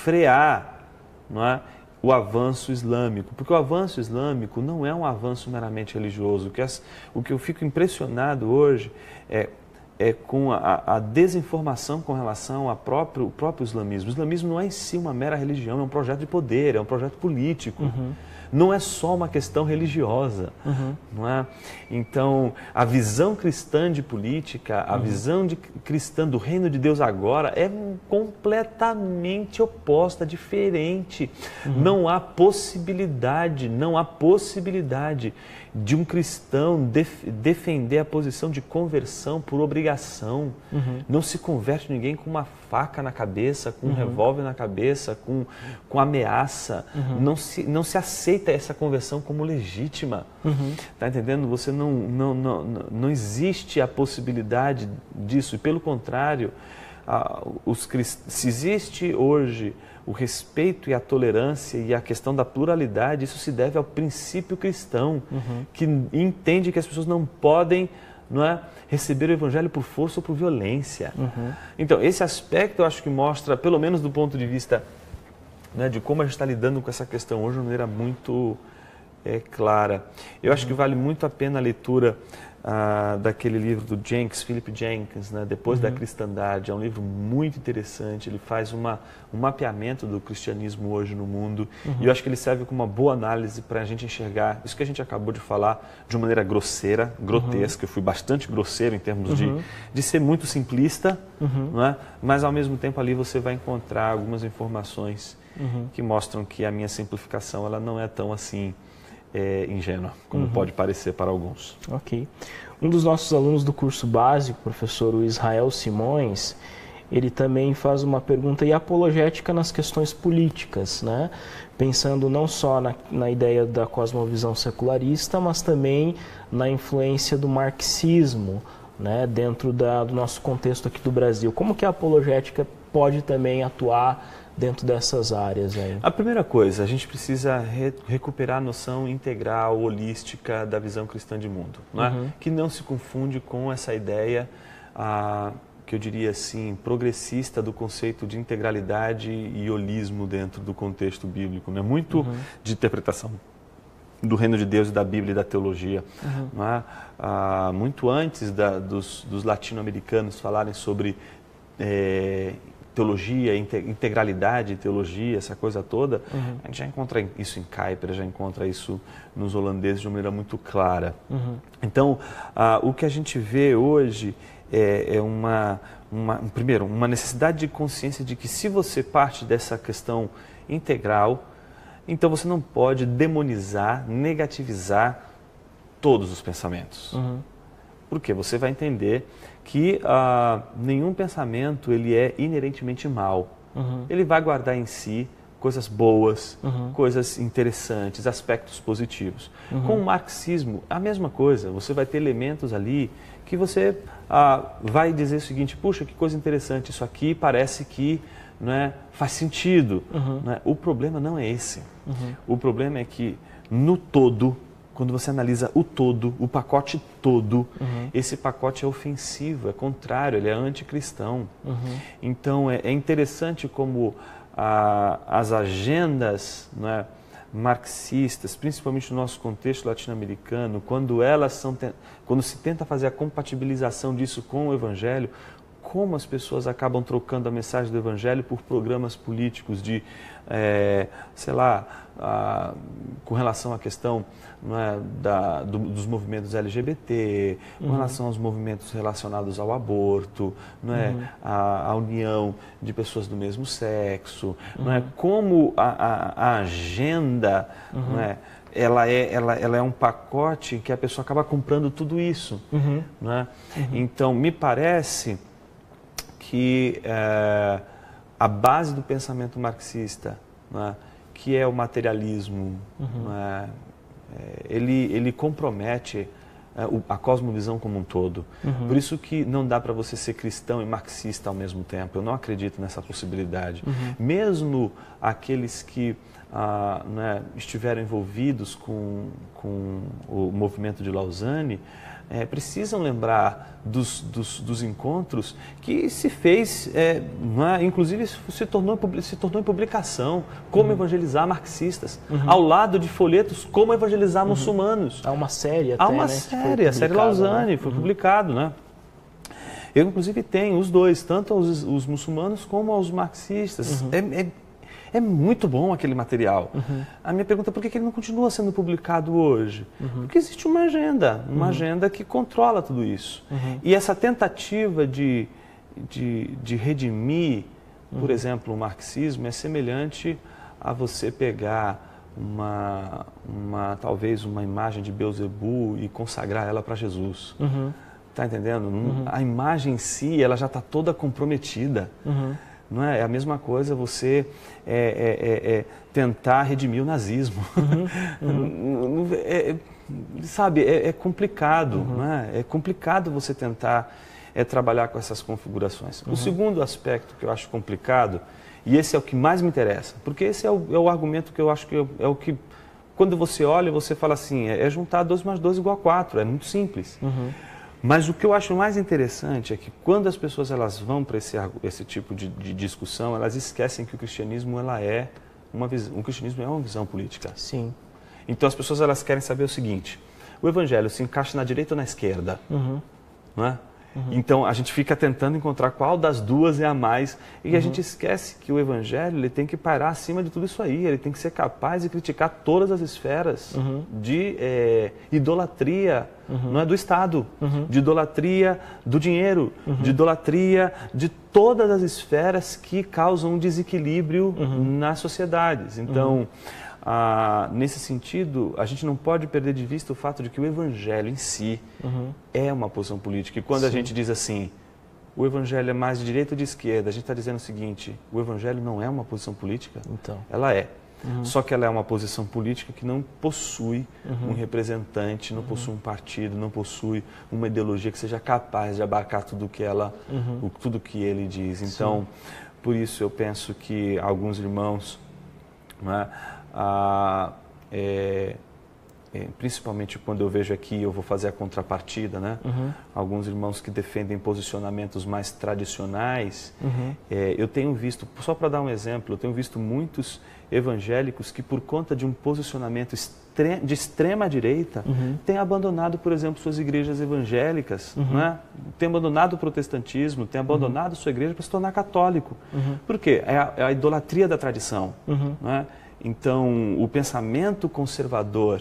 frear, não é, o avanço islâmico, porque o avanço islâmico não é um avanço meramente religioso. O que, as, o que eu fico impressionado hoje é É com a, a desinformação com relação ao próprio, próprio islamismo. O islamismo não é em si uma mera religião, é um projeto de poder, é um projeto político. Uhum. Não é só uma questão religiosa. Uhum. Não é? Então, a visão cristã de política, a uhum. visão de, cristã do reino de Deus agora é completamente oposta, diferente. Uhum. Não há possibilidade, não há possibilidade de um cristão def defender a posição de conversão por obrigação. Uhum. Não se converte ninguém com uma faca na cabeça, com um uhum. revólver na cabeça, com, com ameaça. Uhum. Não, se, não se aceita essa conversão como legítima. Uhum. Tá entendendo? Você não, não, não, não existe a possibilidade disso. E pelo contrário, ah, os crist... se existe hoje o respeito e a tolerância e a questão da pluralidade, isso se deve ao princípio cristão, uhum. que entende que as pessoas não podem, não é, receber o evangelho por força ou por violência. Uhum. Então, esse aspecto eu acho que mostra, pelo menos do ponto de vista, né, de como a gente está lidando com essa questão hoje de uma maneira muito é, clara. Eu uhum. acho que vale muito a pena a leitura Ah, daquele livro do Jenkins, Philip Jenkins, né, Depois uhum. da Cristandade. É um livro muito interessante, ele faz uma, um mapeamento do cristianismo hoje no mundo, uhum. e eu acho que ele serve como uma boa análise para a gente enxergar isso que a gente acabou de falar de uma maneira grosseira, grotesca. Uhum. Eu fui bastante grosseiro em termos uhum. de, de ser muito simplista, uhum. não é? Mas ao mesmo tempo ali você vai encontrar algumas informações uhum. que mostram que a minha simplificação ela não é tão assim É, ingênua, como uhum. pode parecer para alguns. Ok. Um dos nossos alunos do curso básico, o professor Israel Simões, ele também faz uma pergunta e apologética nas questões políticas, né? Pensando não só na, na ideia da cosmovisão secularista, mas também na influência do marxismo, né? Dentro da, do nosso contexto aqui do Brasil. Como que a apologética pode também atuar dentro dessas áreas aí? A primeira coisa, a gente precisa re recuperar a noção integral, holística da visão cristã de mundo, não é? Uhum. Que não se confunde com essa ideia, ah, que eu diria assim, progressista do conceito de integralidade e holismo dentro do contexto bíblico, né? Muito uhum. de interpretação do reino de Deus e da Bíblia e da teologia. Uhum. Não é? Ah, muito antes da, dos, dos latino-americanos falarem sobre é, teologia, integralidade, teologia, essa coisa toda, uhum. a gente já encontra isso em Kuyper, já encontra isso nos holandeses de uma maneira muito clara. Uhum. Então, ah, o que a gente vê hoje é, é uma, uma, primeiro, uma necessidade de consciência de que se você parte dessa questão integral, então você não pode demonizar, negativizar todos os pensamentos. Uhum. Porque você vai entender que ah, nenhum pensamento ele é inerentemente mau. Uhum. Ele vai guardar em si coisas boas, uhum. coisas interessantes, aspectos positivos. Uhum. Com o marxismo, a mesma coisa. Você vai ter elementos ali que você ah, vai dizer o seguinte, puxa, que coisa interessante, isso aqui parece que, né, faz sentido. Uhum. Né? O problema não é esse. Uhum. O problema é que, no todo, quando você analisa o todo, o pacote todo, uhum. esse pacote é ofensivo, é contrário, ele é anticristão. Uhum. Então, é, é interessante como a, as agendas, não é, marxistas, principalmente no nosso contexto latino-americano, quando elas são, quando se tenta fazer a compatibilização disso com o Evangelho, como as pessoas acabam trocando a mensagem do Evangelho por programas políticos de, é, sei lá, a, com relação à questão não é, da, do, dos movimentos L G B T, com uhum. relação aos movimentos relacionados ao aborto, não é, uhum. a, a união de pessoas do mesmo sexo, uhum. não é, como a, a, a agenda, uhum. não é, ela é, ela, ela é um pacote que a pessoa acaba comprando tudo isso. Uhum. Não é? Uhum. Então, me parece que é, a base do pensamento marxista, né, que é o materialismo, uhum. né, é, ele, ele compromete é, o, a cosmovisão como um todo. Uhum. Por isso que não dá para você ser cristão e marxista ao mesmo tempo. Eu não acredito nessa possibilidade. Uhum. Mesmo aqueles que ah, né, estiveram envolvidos com, com o movimento de Lausanne, É, precisam lembrar dos, dos, dos encontros que se fez, é, é, inclusive se tornou, se tornou em publicação, como uhum. evangelizar marxistas, uhum. ao lado de folhetos, como evangelizar uhum. muçulmanos. Há uma série até, Há uma né, série, a série Lausanne, né? Foi uhum. publicado, né? Eu, inclusive, tenho os dois, tanto os, os muçulmanos como os marxistas. Uhum. É, é, É muito bom aquele material. Uhum. A minha pergunta é por que ele não continua sendo publicado hoje? Uhum. Porque existe uma agenda, uma uhum. agenda que controla tudo isso. Uhum. E essa tentativa de, de, de redimir, uhum. por exemplo, o marxismo, é semelhante a você pegar uma, uma talvez uma imagem de Beelzebub e consagrar ela para Jesus. Uhum. Tá entendendo? Uhum. A imagem em si, ela já está toda comprometida. Uhum. Não é? É a mesma coisa você é, é, é, tentar redimir o nazismo. Uhum, uhum. é, sabe, é, é complicado. Uhum. Não é? É complicado você tentar é, trabalhar com essas configurações. Uhum. O segundo aspecto que eu acho complicado, e esse é o que mais me interessa, porque esse é o, é o argumento que eu acho que é o que, quando você olha, você fala assim, é, é juntar dois mais dois igual a quatro, é muito simples. Uhum. Mas o que eu acho mais interessante é que quando as pessoas elas vão para esse, esse tipo de, de discussão, elas esquecem que o cristianismo ela é uma visão, o cristianismo é uma visão política. Sim. Então as pessoas elas querem saber o seguinte: o evangelho se encaixa na direita ou na esquerda? Uhum. Não é? Uhum. Então a gente fica tentando encontrar qual das duas é a mais e uhum. a gente esquece que o evangelho ele tem que parar acima de tudo isso aí, ele tem que ser capaz de criticar todas as esferas uhum. de é, idolatria, uhum. não é do Estado, uhum. de idolatria do dinheiro, uhum. de idolatria de todas as esferas que causam um desequilíbrio uhum. nas sociedades. Então, uhum. Ah, nesse sentido, a gente não pode perder de vista o fato de que o evangelho em si uhum. é uma posição política. E quando Sim. a gente diz assim, o evangelho é mais de direita ou de esquerda, a gente está dizendo o seguinte, o evangelho não é uma posição política, então. ela é. Uhum. Só que ela é uma posição política que não possui uhum. um representante, não uhum. possui um partido, não possui uma ideologia que seja capaz de abarcar tudo que ela, uhum. o, tudo que ele diz. Então, Sim. por isso eu penso que alguns irmãos, não é, Ah, é, é, principalmente quando eu vejo aqui, eu vou fazer a contrapartida, né? Uhum. Alguns irmãos que defendem posicionamentos mais tradicionais, uhum. é, eu tenho visto, só para dar um exemplo, eu tenho visto muitos evangélicos que por conta de um posicionamento extre de extrema direita, uhum. têm abandonado, por exemplo, suas igrejas evangélicas, uhum. né? Têm abandonado o protestantismo, têm abandonado uhum. sua igreja para se tornar católico. Uhum. Por quê? É a, é a idolatria da tradição, uhum. né? Então, o pensamento conservador,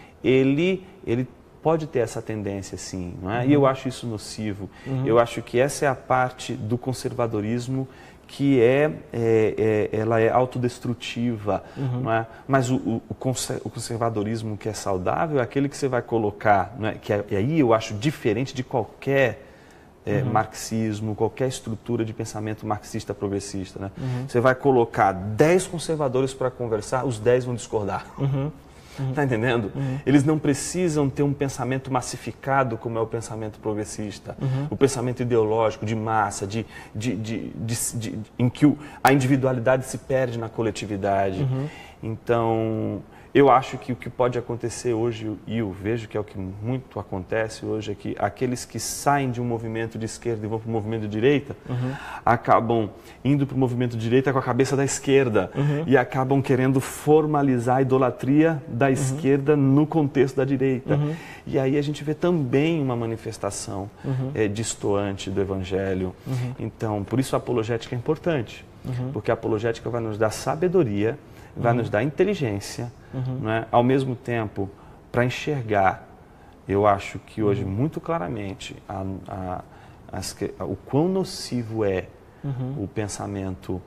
ele, ele pode ter essa tendência, sim, não é? Uhum. E eu acho isso nocivo. Uhum. Eu acho que essa é a parte do conservadorismo que é, é, é ela é autodestrutiva, uhum. não é? Mas o, o, o conservadorismo que é saudável é aquele que você vai colocar, não é? Que é, e aí eu acho diferente de qualquer É, uhum. marxismo, qualquer estrutura de pensamento marxista progressista, né? Uhum. Você vai colocar dez conservadores para conversar, os dez vão discordar. Uhum. Uhum. Tá entendendo? Uhum. Eles não precisam ter um pensamento massificado como é o pensamento progressista, uhum. o pensamento ideológico de massa, de, de, de, de, de, de em que o, a individualidade se perde na coletividade. Uhum. Então, eu acho que o que pode acontecer hoje, e eu vejo que é o que muito acontece hoje, é que aqueles que saem de um movimento de esquerda e vão para o movimento de direita, uhum. acabam indo para o movimento de direita com a cabeça da esquerda uhum. e acabam querendo formalizar a idolatria da uhum. esquerda no contexto da direita. Uhum. E aí a gente vê também uma manifestação uhum. é, distoante do Evangelho. Uhum. Então, por isso a apologética é importante, uhum. porque a apologética vai nos dar sabedoria, vai uhum. nos dar inteligência, uhum. né? Ao mesmo tempo, para enxergar, eu acho que hoje, uhum. muito claramente, a, a, as, a, o quão nocivo é uhum. o pensamento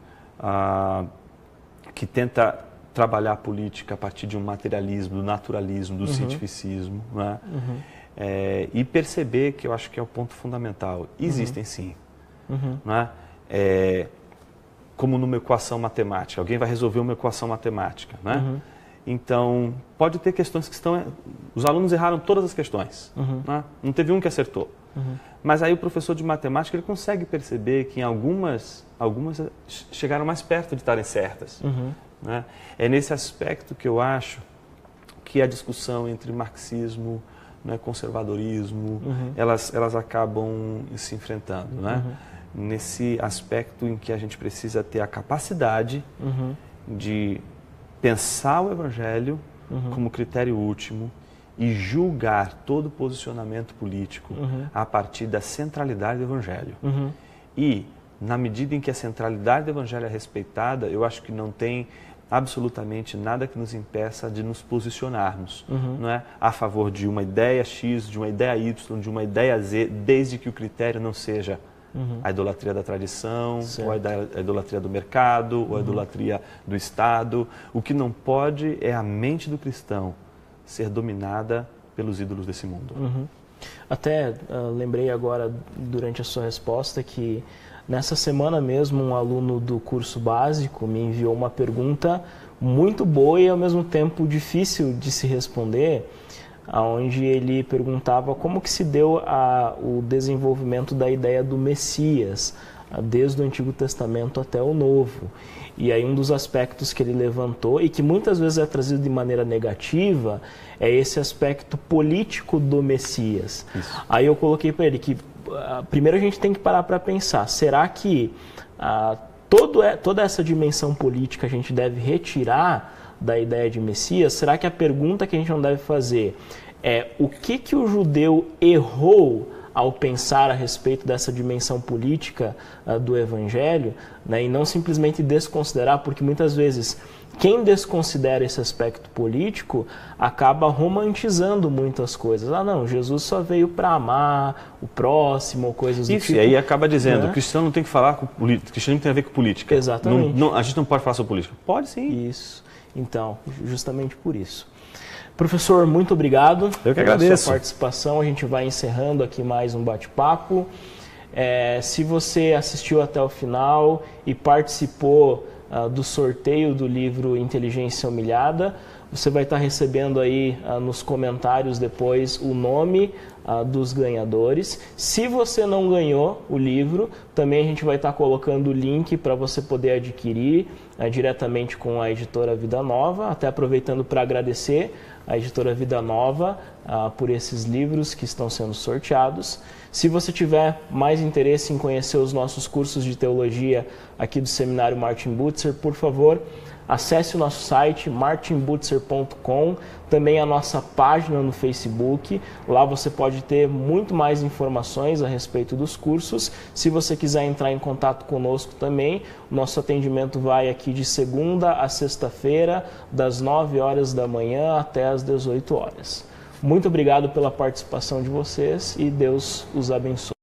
a, que tenta trabalhar a política a partir de um materialismo, do naturalismo, do uhum. cientificismo, né? Uhum. É, e perceber que eu acho que é o ponto fundamental. Existem uhum. sim, uhum. né? É, como numa equação matemática. Alguém vai resolver uma equação matemática, né? Uhum. Então, pode ter questões que estão... Os alunos erraram todas as questões, uhum. né? Não teve um que acertou. Uhum. Mas aí o professor de matemática, ele consegue perceber que em algumas, algumas chegaram mais perto de estarem certas. Uhum. Né? É nesse aspecto que eu acho que a discussão entre marxismo, né, conservadorismo, uhum. elas, elas acabam se enfrentando, né? Uhum. Nesse aspecto em que a gente precisa ter a capacidade uhum. de pensar o Evangelho uhum. como critério último e julgar todo posicionamento político uhum. a partir da centralidade do Evangelho. Uhum. E, na medida em que a centralidade do Evangelho é respeitada, eu acho que não tem absolutamente nada que nos impeça de nos posicionarmos, uhum. não é? A favor de uma ideia X, de uma ideia Y, de uma ideia Z, desde que o critério não seja Uhum. a idolatria da tradição, certo. Ou a idolatria do mercado, uhum. ou a idolatria do Estado. O que não pode é a mente do cristão ser dominada pelos ídolos desse mundo. Uhum. Até uh, lembrei agora, durante a sua resposta, que nessa semana mesmo um aluno do curso básico me enviou uma pergunta muito boa e ao mesmo tempo difícil de se responder, onde ele perguntava como que se deu a, o desenvolvimento da ideia do Messias, desde o Antigo Testamento até o Novo. E aí um dos aspectos que ele levantou, e que muitas vezes é trazido de maneira negativa, é esse aspecto político do Messias. Isso. Aí eu coloquei para ele que, uh, primeiro a gente tem que parar para pensar, será que uh, todo, é, toda essa dimensão política a gente deve retirar da ideia de Messias? Será que a pergunta que a gente não deve fazer é o que, que o judeu errou ao pensar a respeito dessa dimensão política uh, do Evangelho, né, e não simplesmente desconsiderar, porque muitas vezes quem desconsidera esse aspecto político acaba romantizando muitas coisas. Ah, não, Jesus só veio para amar o próximo, ou coisas do Isso, tipo. E aí acaba dizendo, né? o cristão não tem que falar com política, o cristianismo tem a ver com política. Exatamente. Não, não, a gente não pode falar sobre política. Pode sim. Isso. Então, justamente por isso. Professor, muito obrigado Eu que pela agradeço. sua participação. A gente vai encerrando aqui mais um bate-papo. É, se você assistiu até o final e participou uh, do sorteio do livro Inteligência Humilhada, você vai estar recebendo aí uh, nos comentários depois o nome uh, dos ganhadores. Se você não ganhou o livro, também a gente vai estar colocando o link para você poder adquirir uh, diretamente com a editora Vida Nova. Até aproveitando para agradecer a editora Vida Nova uh, por esses livros que estão sendo sorteados. Se você tiver mais interesse em conhecer os nossos cursos de teologia aqui do Seminário Martin Butzer, por favor, acesse o nosso site martin butzer ponto com, também a nossa página no Facebook. Lá você pode ter muito mais informações a respeito dos cursos. Se você quiser entrar em contato conosco também, o nosso atendimento vai aqui de segunda a sexta-feira, das nove horas da manhã até as dezoito horas. Muito obrigado pela participação de vocês e Deus os abençoe.